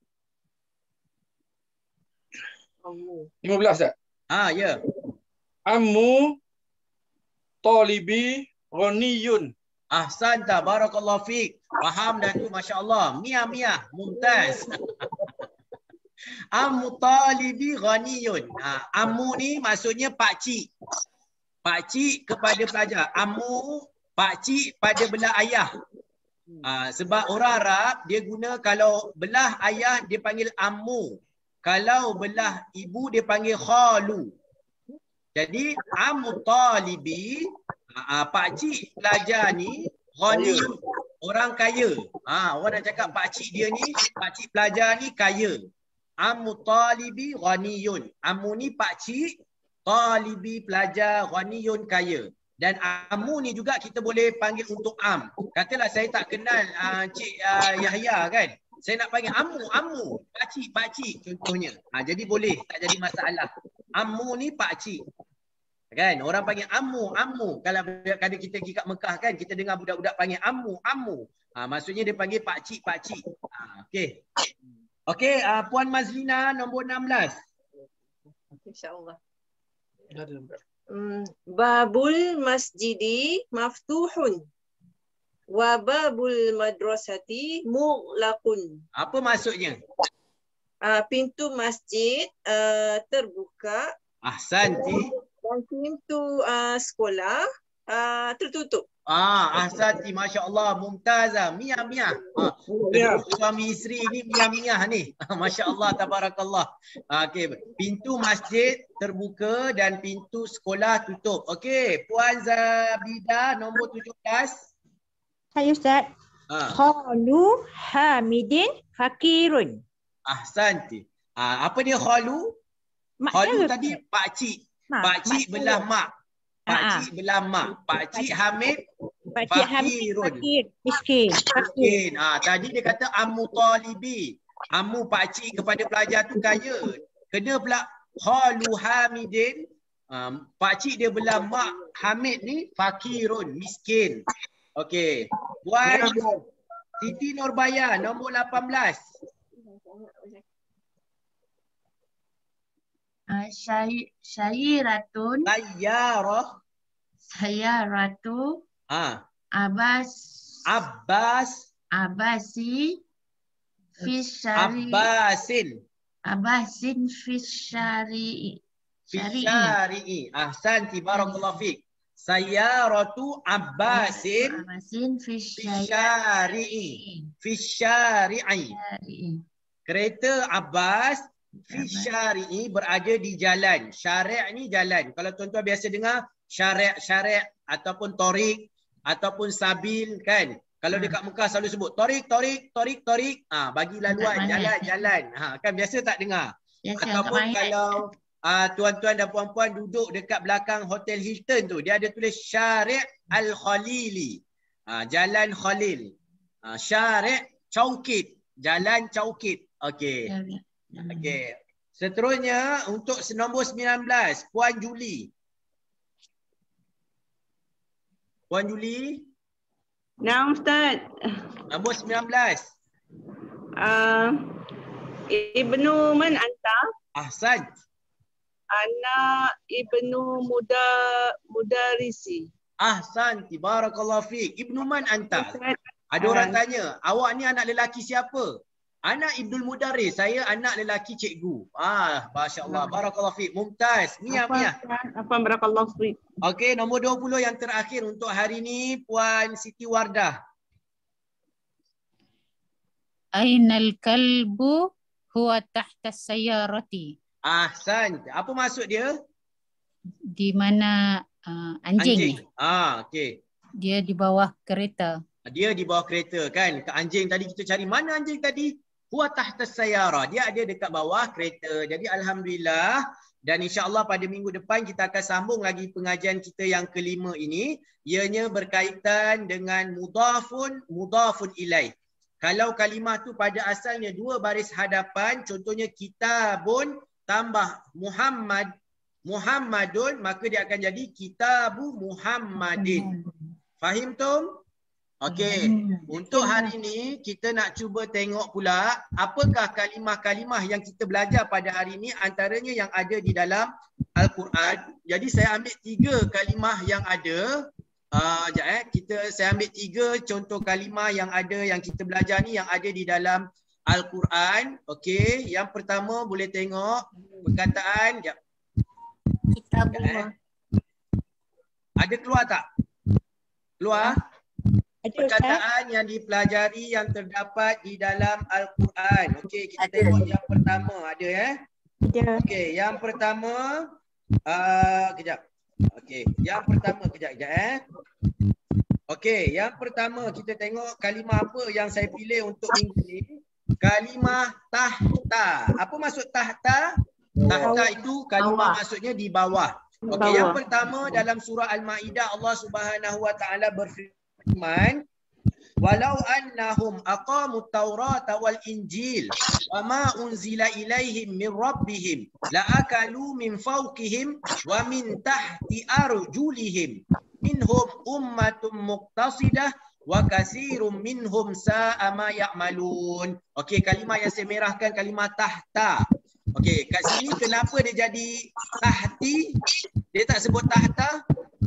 lima belas tak? Ah, ya. Ammu talibi ghaniyun. Ahsanta, barakallahu fiik. Faham dah tu, masya-Allah. Mia mia, mumtaz. Ammu talibi ghaniyun. Ha, ammu ni maksudnya pak cik. Pak cik kepada pelajar. Ammu, pak cik pada belah ayah. Ha, sebab orang Arab dia guna kalau belah ayah dia panggil ammu. Kalau belah ibu dia panggil khalu. Jadi ammu talibi, ha, pak cik pelajar ni ghaniyun, orang kaya. Ha, orang nak cakap pak cik dia ni, pak cik pelajar ni kaya. Ammu talibi ghaniyun. Ammu ni pak cik, talibi pelajar ghaniyun kaya. Dan ammu ni juga kita boleh panggil untuk am. Katalah saya tak kenal uh, Cik uh, Yahya kan. Saya nak panggil ammu, ammu, pakcik, pakcik contohnya. Ha, jadi boleh, tak jadi masalah. Ammu ni pakcik. Kan? Orang panggil ammu, ammu. Kalau kadang kita pergi kat Mekah kan, kita dengar budak-budak panggil ammu, ammu. Ha, maksudnya dia panggil pakcik, pakcik. Ha, okey. Okey, uh, Puan Mazlina nombor enam belas. InsyaAllah. Hmm, babul masjidi maftuhun. Wa babul madrasati mughlaqun. Apa maksudnya? Uh, pintu masjid uh, terbuka. Ahsanti. Dan pintu uh, sekolah uh, tertutup. Ah, ahsanti, masya-Allah, mumtazah, mia mia. Ah, kedua suami isteri ni mia mia ni. Masya-Allah, tabarakallah. Ah, okey, pintu masjid terbuka dan pintu sekolah tutup. Okey, Puan Zabida nombor tujuh belas. Hai Ustaz. Ah. Khalu Hamidin fakirun. Ahsanti. Ah, apa dia khalu? Mak Khalu dia tadi pak cik. Mak, Pak cik mak belah dia. mak. Pak cik belah mak. Pak cik Hamid Pak Cik Hamid fakirun. fakir, miskin. Miskin. Ah, tadi dia kata ammu talibi. Ammu pak cik kepada pelajar tu kaya. Kena pula khalu Hamidin. Um, pak cik dia belah mak Hamid ni fakirun, miskin. Okey. Puan Siti Nurbaya nombor lapan belas. Uh, syai, Syayiratun. Sayyarah. Sayyaratu. Ah. Abbas. Abbas. Abbasi. Fisyari. Abbasin. Abbasin fisyari. Fisyari'i. Ahsanti, barakallahu fiik. Sayyaratu Abbasin. Abbasin fisyari'i. Fisyari'i. Kereta Abbas fisyari'i berada di jalan. Syari' ni jalan. Kalau tuan-tuan biasa dengar syari' syari' ataupun torik ataupun sabil kan. Kalau dekat Mekah selalu sebut torik torik torik torik. Ah, bagi laluan jalan jalan. Ha, kan biasa tak dengar. Biasa, ataupun kalau uh, tuan-tuan dan puan-puan duduk dekat belakang Hotel Hilton tu, dia ada tulis Syari' Al-Khalili. Uh, Jalan Khalil. Uh, Syari' Chaukit. Jalan Chaukit. Okey. Okey. Seterusnya untuk nombor sembilan belas, Puan Juli. Puan Juli. Nah, Ustaz. Nombor sembilan belas. Uh, Ibnu man anta? Ahsan. Ana Ibnu Muda Mudarisi. Ahsan, barakallahu fiik. Ibnu man anta? Ada orang tanya, awak ni anak lelaki siapa? Anak Ibnul Mudaris, saya anak lelaki cikgu. Ah, masya-Allah, barakallahu fiik. Mumtaz. Mia mia. Apa barakallahu fiik. Okey, nombor dua puluh yang terakhir untuk hari ni, Puan Siti Wardah. Ainal kalbu huwa tahta sayyarati. Ahsan. Apa maksud dia? Di mana uh, anjing, Anjing. Ah, okey. dia di bawah kereta. Dia di bawah kereta kan. Anjing tadi kita cari mana anjing tadi? Huwa tahta sayyara. Dia ada dekat bawah kereta. Jadi alhamdulillah, dan insya-Allah pada minggu depan kita akan sambung lagi pengajian kita yang kelima ini, ianya berkaitan dengan mudhafun mudhafun ilaih. Kalau kalimah tu pada asalnya dua baris hadapan, contohnya kitabun tambah Muhammad, Muhammadun, maka dia akan jadi kitabu Muhammadin. Fahim tu? Okey, untuk hari ini kita nak cuba tengok pula apakah kalimah-kalimah yang kita belajar pada hari ini, antaranya yang ada di dalam Al-Quran. Jadi saya ambil tiga kalimah yang ada. Uh, sekejap eh, kita, saya ambil tiga contoh kalimah yang ada yang kita belajar ni yang ada di dalam Al-Quran. Okey, yang pertama boleh tengok perkataan. Sekejap. Sekejap, eh. Ada keluar tak? Keluar? Ada, perkataan yang dipelajari yang terdapat di dalam Al-Quran. Okey, kita ada. Tengok yang pertama. Ada eh? Ada. Okey, yang pertama uh, kejap. Okey, yang pertama kejap kejap eh. Okey, yang pertama kita tengok kalimah apa yang saya pilih untuk minggu ni. Kalimah tahta. Apa maksud tahta? Tahta itu kalimah bawah. Maksudnya di bawah. Okey, yang pertama dalam surah Al-Maidah Allah Subhanahu Wa Taala berfirman, walau annahum aqamut taurata wal injil wama unzila ilaihim min rabbihim laakalu min fawqihim wa min tahti arjulihim minhum ummatun muqtasidah wa katsirum minhum sa'a ma ya'malun. Okey, kalimah yang saya merahkan kalimah tahta. Okey, kat sini kenapa dia jadi tahti? Dia tak sebut tahta?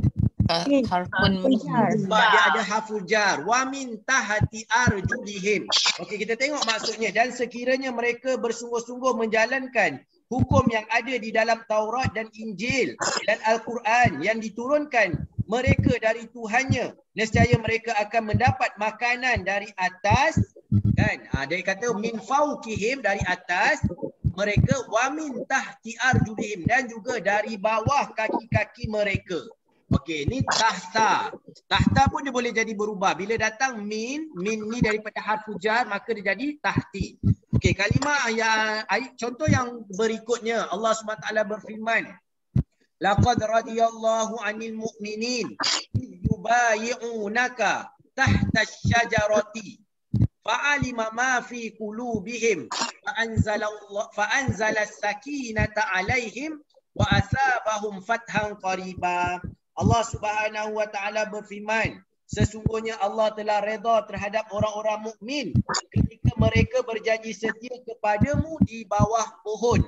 Harfun sebab dia ada harful jar. Wa min tahti arjulihim. Okey, kita tengok maksudnya. Dan sekiranya mereka bersungguh-sungguh menjalankan hukum yang ada di dalam Taurat dan Injil dan Al-Quran yang diturunkan mereka dari Tuhannya, nescaya mereka akan mendapat makanan dari atas, kan? Ha, dia kata min fawqihim, dari atas mereka, wa min tahti arjulihim, dan juga dari bawah kaki-kaki mereka. Okey, ni tahta. Tahta pun dia boleh jadi berubah. Bila datang min, min ni daripada harfu jar, maka dia jadi tahti. Okey, kalimah yang contoh yang berikutnya, Allah subhanahu wa taala berfirman, laqad radiyallahu 'anil mu'minin yubayyi'unaka tahta asy-syajarati fa'alima ma fi qulubihim fa'anzala fa'anzala as-sakinata 'alaihim wa asabahum fathan qariba. Allah Subhanahu Wa Taala berfirman, sesungguhnya Allah telah redha terhadap orang-orang mukmin ketika mereka berjanji setia kepadamu di bawah pohon.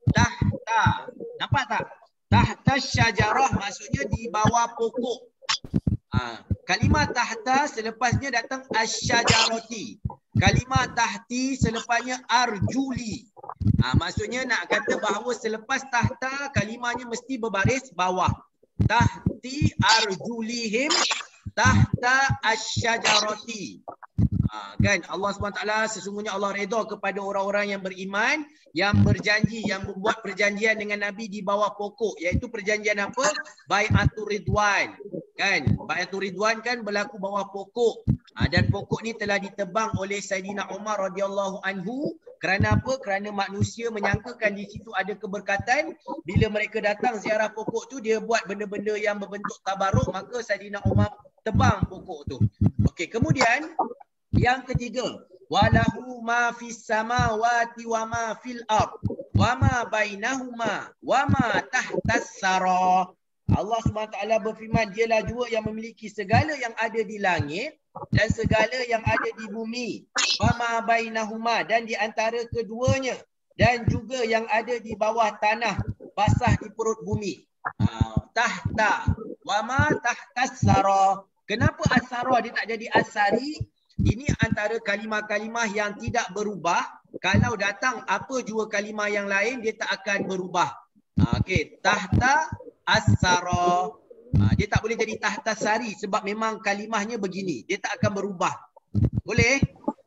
Tahta. Nampak tak? Tahta syajarah maksudnya di bawah pokok. Ha. Kalimah tahta selepasnya datang asyajarati. Kalimah tahti selepasnya arjuli. Ha, maksudnya nak kata bahawa selepas tahta kalimahnya mesti berbaris bawah. Tahti arjulihim tahta asyajarati. Ha, kan Allah subhanahu wa taala, sesungguhnya Allah redha kepada orang-orang yang beriman yang berjanji, yang membuat perjanjian dengan Nabi di bawah pokok, iaitu perjanjian apa? Bai'atur Ridwan. Kan? Bai'atur Ridwan kan berlaku bawah pokok. Ha, dan pokok ni telah ditebang oleh Saidina Umar radhiyallahu anhu. Kerana apa? Kerana manusia menyangkakan di situ ada keberkatan. Bila mereka datang ziarah pokok tu, dia buat benda-benda yang berbentuk tabaruk, maka Saidina Umar tebang pokok tu. Okey, kemudian yang ketiga, walahu ma fis samawati wa ma fil ard wa ma bainahuma wa ma tahtas sara. Allah subhanahu wa taala berfirman, dialah jua yang memiliki segala yang ada di langit dan segala yang ada di bumi, wa ma bainahuma, dan di antara keduanya, dan juga yang ada di bawah tanah basah di perut bumi. Ha, tahta wa ma tahtas sara. Kenapa asara dia tak jadi asari? Ini antara kalimah-kalimah yang tidak berubah. Kalau datang apa jua kalimah yang lain, dia tak akan berubah. Ha, okey, tahta as-sara. Ha, dia tak boleh jadi tahta sari sebab memang kalimahnya begini. Dia tak akan berubah. Boleh?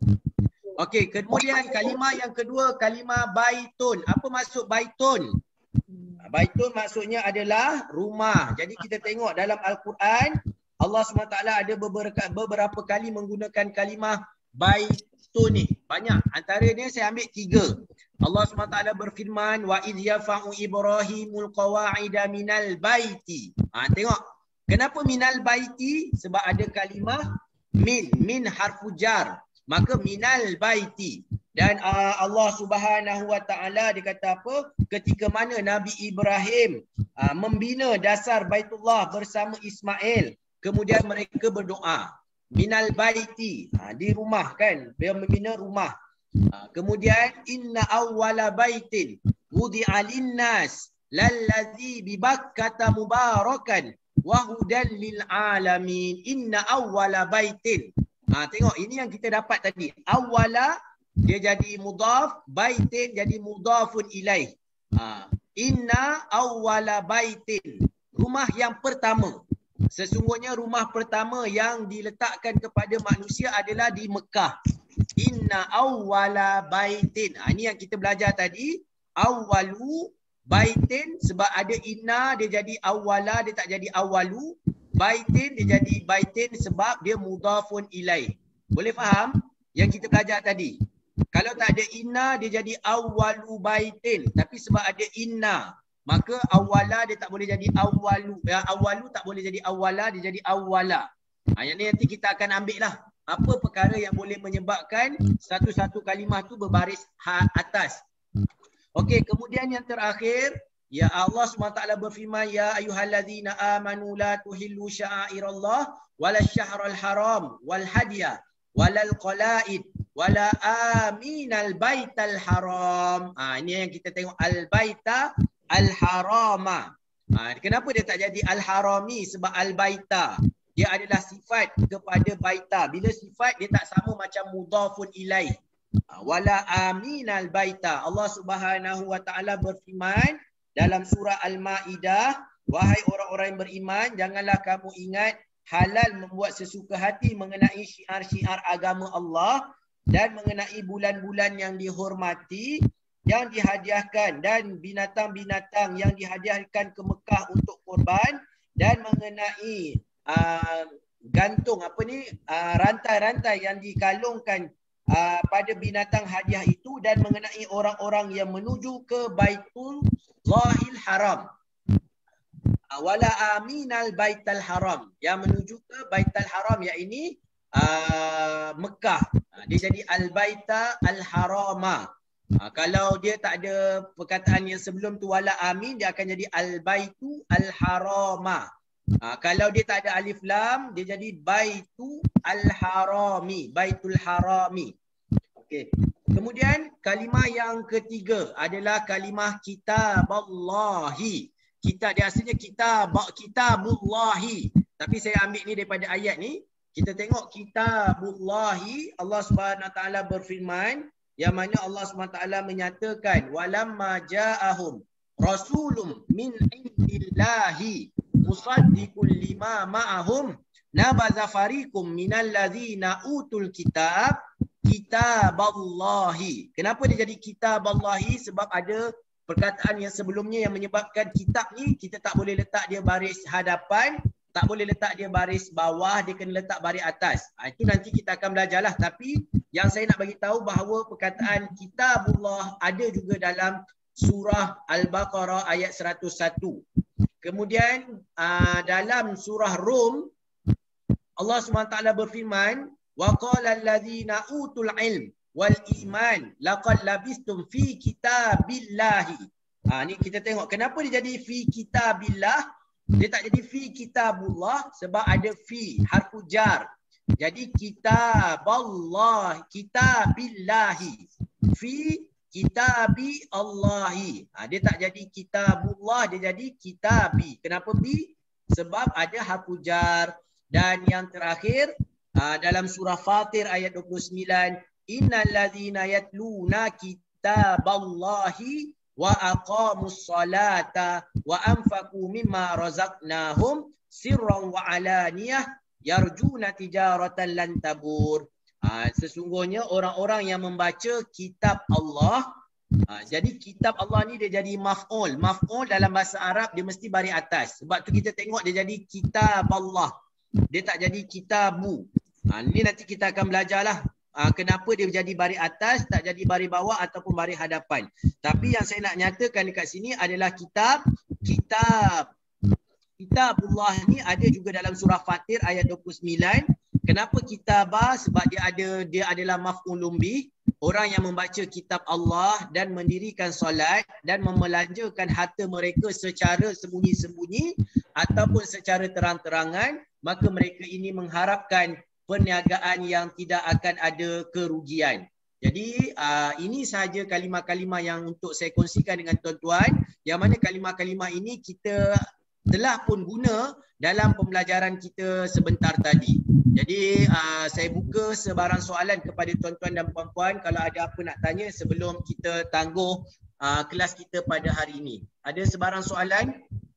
Okey, kemudian kalimah yang kedua, kalimah baitun. Apa maksud baitun? Baitun maksudnya adalah rumah. Jadi kita tengok dalam Al-Quran, Allah subhanahu wa taala ada beberapa, beberapa kali menggunakan kalimah baitun ni. Banyak. Antaranya saya ambil tiga. Allah subhanahu wa taala berfirman, wa idh yafa'u Ibrahimul qawa'ida minal baiti. Ha, tengok. Kenapa minal baiti? Sebab ada kalimah min. Min harfu jar. maka minal baiti. Dan uh, Allah Subhanahu wa taala dia kata apa? Ketika mana Nabi Ibrahim uh, membina dasar Baitullah bersama Ismail, kemudian mereka berdoa minal baiti, uh, di rumah kan, dia membina rumah. Uh, kemudian inna awwala baitin wudi'a linnas lallazi bi Bakkata mubarakan wa hudan lil alamin. Inna awwala baitin. Ha, tengok ini yang kita dapat tadi. Awwala dia jadi mudhaf, baitin jadi mudhafun ilaih. Ha, inna awwala baitin. Rumah yang pertama. Sesungguhnya rumah pertama yang diletakkan kepada manusia adalah di Mekah. Inna awwala baitin. Ha, ini yang kita belajar tadi. Awwalu baitin, sebab ada inna dia jadi awwala, dia tak jadi awwalu. Baitin dia jadi baitin sebab dia mudhafun ilaih. Boleh faham yang kita belajar tadi? Kalau tak ada inna dia jadi awwalu baitin, tapi sebab ada inna maka awwala dia tak boleh jadi awwalu. Ya, awwalu tak boleh jadi awwala, dia jadi awwala. Ha, yang ni nanti kita akan ambil lah apa perkara yang boleh menyebabkan satu-satu kalimah tu berbaris atas. Okey, kemudian yang terakhir, ya Allah subhanahu wa taala berfirman, ya ayyuhallazina amanu la tuhillu sya'airallah wala syahrul haram wal hadiya walal qalaid wala aminal baital haram. Ah, ini yang kita tengok al baita al harama. Ah, kenapa dia tak jadi al harami? Sebab al baita dia adalah sifat kepada baita. Bila sifat dia tak sama macam mudhafun ilaih. Wala aminal baita. Allah Subhanahu wa taala berfirman dalam surah Al-Maidah, wahai orang-orang yang beriman, janganlah kamu ingat halal membuat sesuka hati mengenai syiar-syiar agama Allah dan mengenai bulan-bulan yang dihormati, yang dihadiahkan, dan binatang-binatang yang dihadiahkan ke Mekah untuk korban, dan mengenai uh, gantung apa ni uh, rantai-rantai yang dikalungkan Uh, pada binatang hadiah itu, dan mengenai orang-orang yang menuju ke Baitullahil Haram. Uh, wala aminal Baitul Haram, yang menuju ke Baitul Haram, iaitu uh, Mekah. Uh, dia jadi Al-Baita Al-Harama. Uh, kalau dia tak ada perkataan yang sebelum tu wala amin, dia akan jadi Al-Baitu Al-Harama. Uh, kalau dia tak ada alif lam, dia jadi Baitu Al-Harami, Baitul Harami. Okey. Kemudian kalimah yang ketiga adalah kalimah kitaballahi. Kita dia asalnya kitab kitabullahi. Tapi saya ambil ni daripada ayat ni. Kita tengok kitabullahi, Allah Subhanahu wa taala berfirman, yang mana Allah Subhanahu wa taala menyatakan walamma ja'ahum rasulun min indillahi musaddiqul lima ma'ahum nabadha fariqum minal ladzina utul kitab kitaballahi. Kenapa dia jadi kitaballahi? Sebab ada perkataan yang sebelumnya yang menyebabkan kitab ni kita tak boleh letak dia baris hadapan, tak boleh letak dia baris bawah, dia kena letak baris atas. Ha, itu nanti kita akan belajarlah. Tapi yang saya nak bagi tahu bahawa perkataan kitabullah ada juga dalam surah Al-Baqarah ayat seratus satu. Kemudian uh, dalam surah Rum, Allah subhanahu wa taala berfirman, wa qala allazina utul ilm wal iman laqad labistum fi kitabillahi. Ha, ni kita tengok kenapa dia jadi fi kitabillah, dia tak jadi fi kitabullah sebab ada fi harfu jar. Jadi kitaballah, kitabillahi, fi kitabi Allahi. Ha, dia tak jadi kitabullah, dia jadi kitabi. Kenapa bi? Sebab ada harfu jar. Dan yang terakhir uh, dalam surah Fatir ayat dua puluh sembilan, innal ladzina yatluna kitaballahi wa aqamus salata wa anfaqu mimma razaqnahum sirran wa alaniyah yarjuna tijaratan lan tabur. Uh, sesungguhnya orang-orang yang membaca kitab Allah, uh, jadi kitab Allah ni dia jadi maf'ul. Maf'ul dalam bahasa Arab dia mesti baris atas. Sebab tu kita tengok dia jadi kitab Allah. Dia tak jadi kitabu. Ha, ni nanti kita akan belajarlah ha, kenapa dia jadi baris atas, tak jadi baris bawah ataupun baris hadapan. Tapi yang saya nak nyatakan dekat sini adalah kitab. Kitab. Kitabullah ni ada juga dalam surah Fatir ayat dua puluh sembilan. Kenapa kitabah? Sebab dia ada dia adalah maf'ulun bih, orang yang membaca kitab Allah dan mendirikan solat dan memelanjakan harta mereka secara sembunyi-sembunyi ataupun secara terang-terangan, maka mereka ini mengharapkan perniagaan yang tidak akan ada kerugian. Jadi uh, ini sahaja kalimah-kalimah yang untuk saya kongsikan dengan tuan-tuan, yang mana kalimah-kalimah ini kita telah pun guna dalam pembelajaran kita sebentar tadi. Jadi uh, saya buka sebarang soalan kepada tuan-tuan dan puan-puan kalau ada apa nak tanya sebelum kita tangguh uh, kelas kita pada hari ini. Ada sebarang soalan?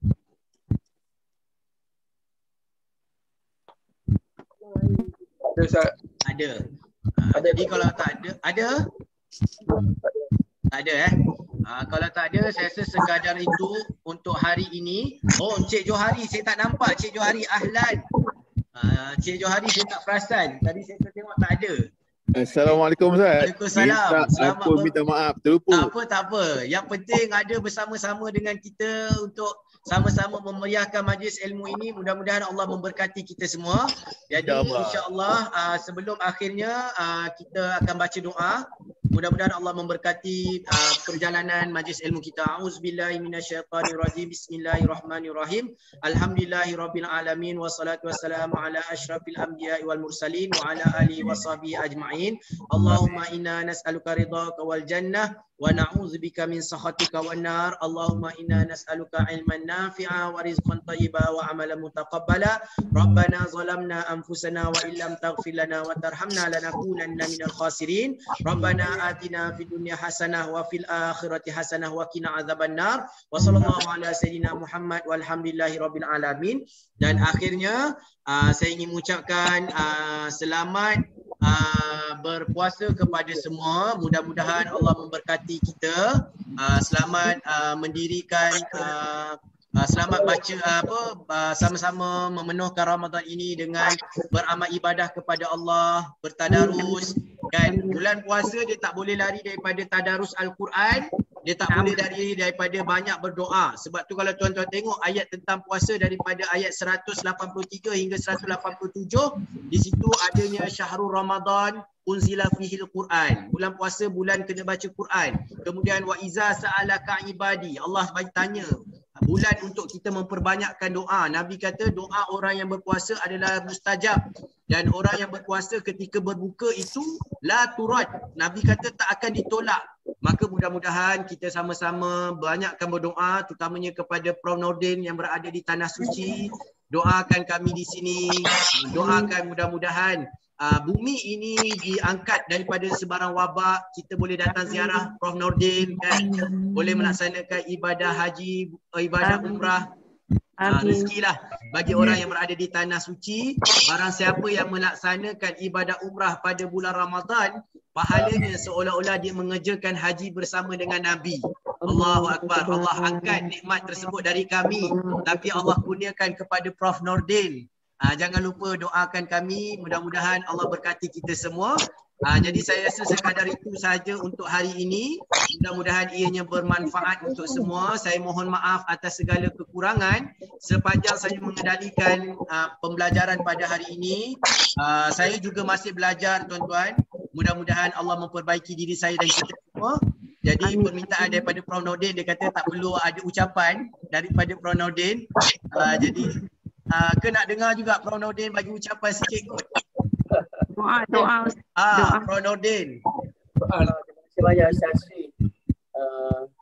Ada, Ustaz. Ada. Uh, ada. Jadi kalau tak ada, ada? Tak ada eh? Uh, kalau tak ada, saya rasa sekadar itu untuk hari ini. Oh, Encik Johari, saya tak nampak Encik Johari. Ahlan. Uh, Encik Johari saya tak perasan. Tadi saya tengok tak ada. Assalamualaikum Ustaz. Waalaikumsalam. Selamat aku minta maaf, terlupa. Tak apa, tak apa. Yang penting ada bersama-sama dengan kita untuk sama-sama memeriahkan majlis ilmu ini. Mudah-mudahan Allah memberkati kita semua. Jadi insya-Allah uh, sebelum akhirnya uh, kita akan baca doa. Mudah-mudahan Allah memberkati uh, perjalanan majlis ilmu kita. Auzubillahi minasyaitonirrajim. Bismillahirrahmanirrahim. Alhamdulillahirabbil alamin wassalatu wassalamu ala asyrafil anbiya'i wal mursalin wa ala alihi washabihi ajma'in. Allahumma inna nas'aluka ridhaka wal jannah wa na'udzubika min sakhatika wan nar. Allahumma inna nas'aluka ilman nafi'a wa rizqan thayyiban wa amalan mutaqabbala. Rabbana zalamna anfusana wa illam taghfir lana wa tarhamna lanakunanna minal khasirin. Rabbana atina fid dunya hasanah wa fil akhirati hasanah wa qina adzabannar. Wa sallallahu ala sayyidina Muhammad walhamdulillahi rabbil alamin. Dan akhirnya uh, saya ingin mengucapkan uh, selamat uh, berpuasa kepada semua. Mudah-mudahan Allah memberkati kita. Uh, selamat uh, mendirikan uh, Uh, selamat baca uh, apa uh, sama-sama memenuhkan Ramadan ini dengan beramal ibadah kepada Allah, bertadarus. Kan bulan puasa dia tak boleh lari daripada tadarus Al-Quran, dia tak boleh lari daripada banyak berdoa. Sebab tu kalau tuan-tuan tengok ayat tentang puasa daripada ayat seratus lapan puluh tiga hingga seratus lapan puluh tujuh, di situ adanya syahrul Ramadan unzila fihil Quran. Bulan puasa bulan kena baca Quran. Kemudian wa iza sa'alaka ibadi, Allah bagi tanya. Bulan untuk kita memperbanyakkan doa. Nabi kata doa orang yang berpuasa adalah mustajab. Dan orang yang berpuasa ketika berbuka itu la turad. Nabi kata tak akan ditolak. Maka mudah-mudahan kita sama-sama banyakkan berdoa, terutamanya kepada Prof Nordin yang berada di Tanah Suci. Doakan kami di sini. Doakan mudah-mudahan Uh, bumi ini diangkat daripada sebarang wabak. Kita boleh datang ziarah Prof Nordin kan, boleh melaksanakan ibadah haji, ibadah umrah. Uh, rezekilah bagi orang yang berada di Tanah Suci. Barang siapa yang melaksanakan ibadah umrah pada bulan Ramadan, pahalanya seolah-olah dia mengerjakan haji bersama dengan Nabi. Allahu Akbar. Allah angkat nikmat tersebut dari kami, tapi Allah kurniakan kepada Prof Nordin. Uh, jangan lupa doakan kami, mudah-mudahan Allah berkati kita semua. Uh, jadi saya rasa sekadar itu sahaja untuk hari ini. Mudah-mudahan ianya bermanfaat untuk semua. Saya mohon maaf atas segala kekurangan sepanjang saya mengendalikan uh, pembelajaran pada hari ini. Uh, saya juga masih belajar tuan-tuan. Mudah-mudahan Allah memperbaiki diri saya dan kita semua. Jadi permintaan daripada Prof Nordin, dia kata tak perlu ada ucapan daripada Prof Nordin. Uh, jadi Uh, ke nak dengar juga Prof Nordin bagi ucapan sikit kot. Doa, doa. Ah, Prof Nordin. Terima kasih banyak Ustaz Asri. Uh,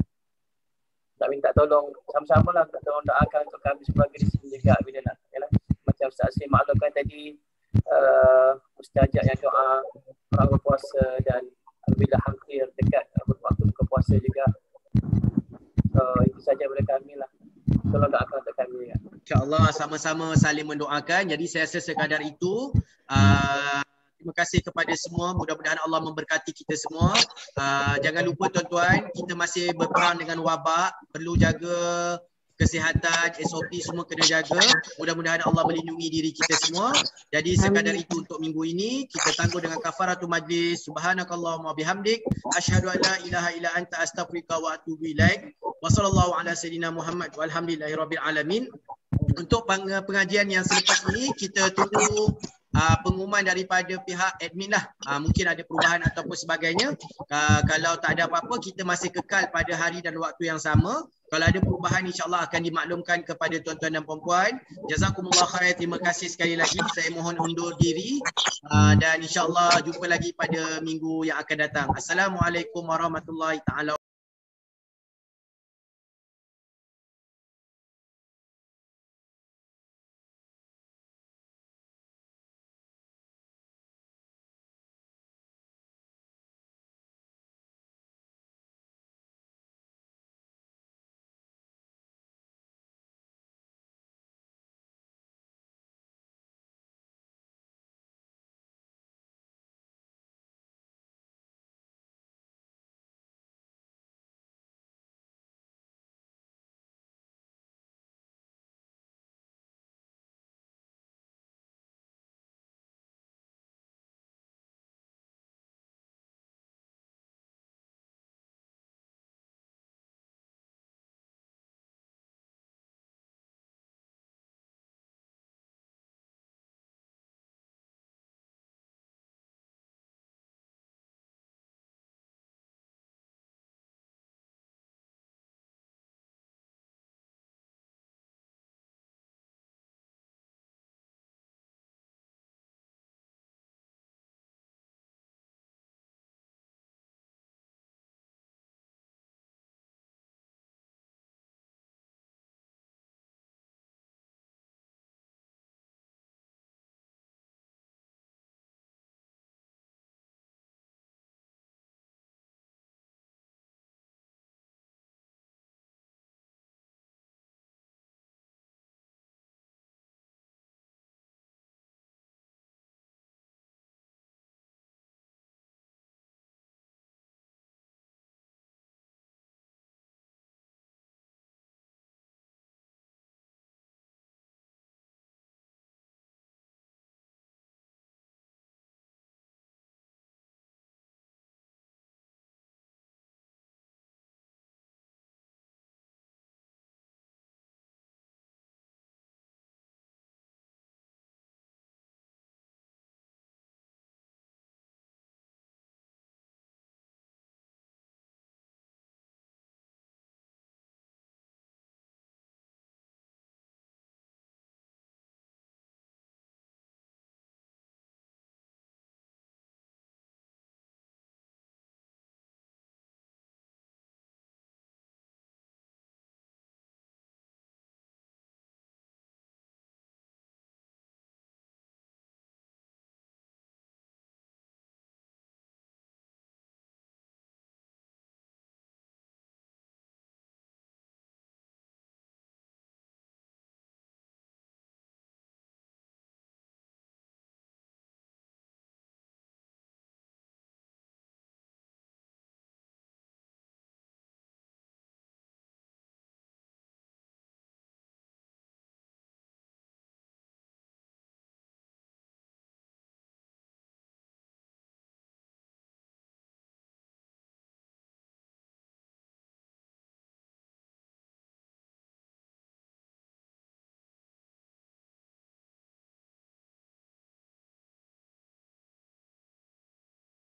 nak minta tolong sama-sama lah, tolong doakan untuk kami sebagai di sini juga bila nak. Yalah. Macam Ustaz Asri maklumkan tadi, uh, mustajab yang doa orang berpuasa dan bila hampir dekat waktu buka puasa juga. So itu saja daripada kami lah. Tolong doakan untuk kami ya. InsyaAllah sama-sama saling mendoakan. Jadi saya rasa sekadar itu. Uh, terima kasih kepada semua. Mudah-mudahan Allah memberkati kita semua. Uh, jangan lupa tuan-tuan, kita masih berperang dengan wabak. Perlu jaga kesihatan, S O P semua kena jaga. Mudah-mudahan Allah melindungi diri kita semua. Jadi sekadar itu untuk minggu ini. Kita tangguh dengan kafaratul majlis. Subhanakallahumma bihamdik. Asyhadu an la ilaha illa anta astaghfiruka wa atubu ilaik. Wa sallallahu ala sayyidina Muhammad walhamdulillahi rabbil alamin. Untuk pengajian yang selepas ini kita tunggu uh, pengumuman daripada pihak admin lah. Uh, mungkin ada perubahan ataupun sebagainya. Uh, kalau tak ada apa-apa, kita masih kekal pada hari dan waktu yang sama. Kalau ada perubahan, insyaAllah akan dimaklumkan kepada tuan-tuan dan puan-puan. Jazakumullah khair. Terima kasih sekali lagi. Saya mohon undur diri. Uh, dan insyaAllah jumpa lagi pada minggu yang akan datang. Assalamualaikum warahmatullahi taala.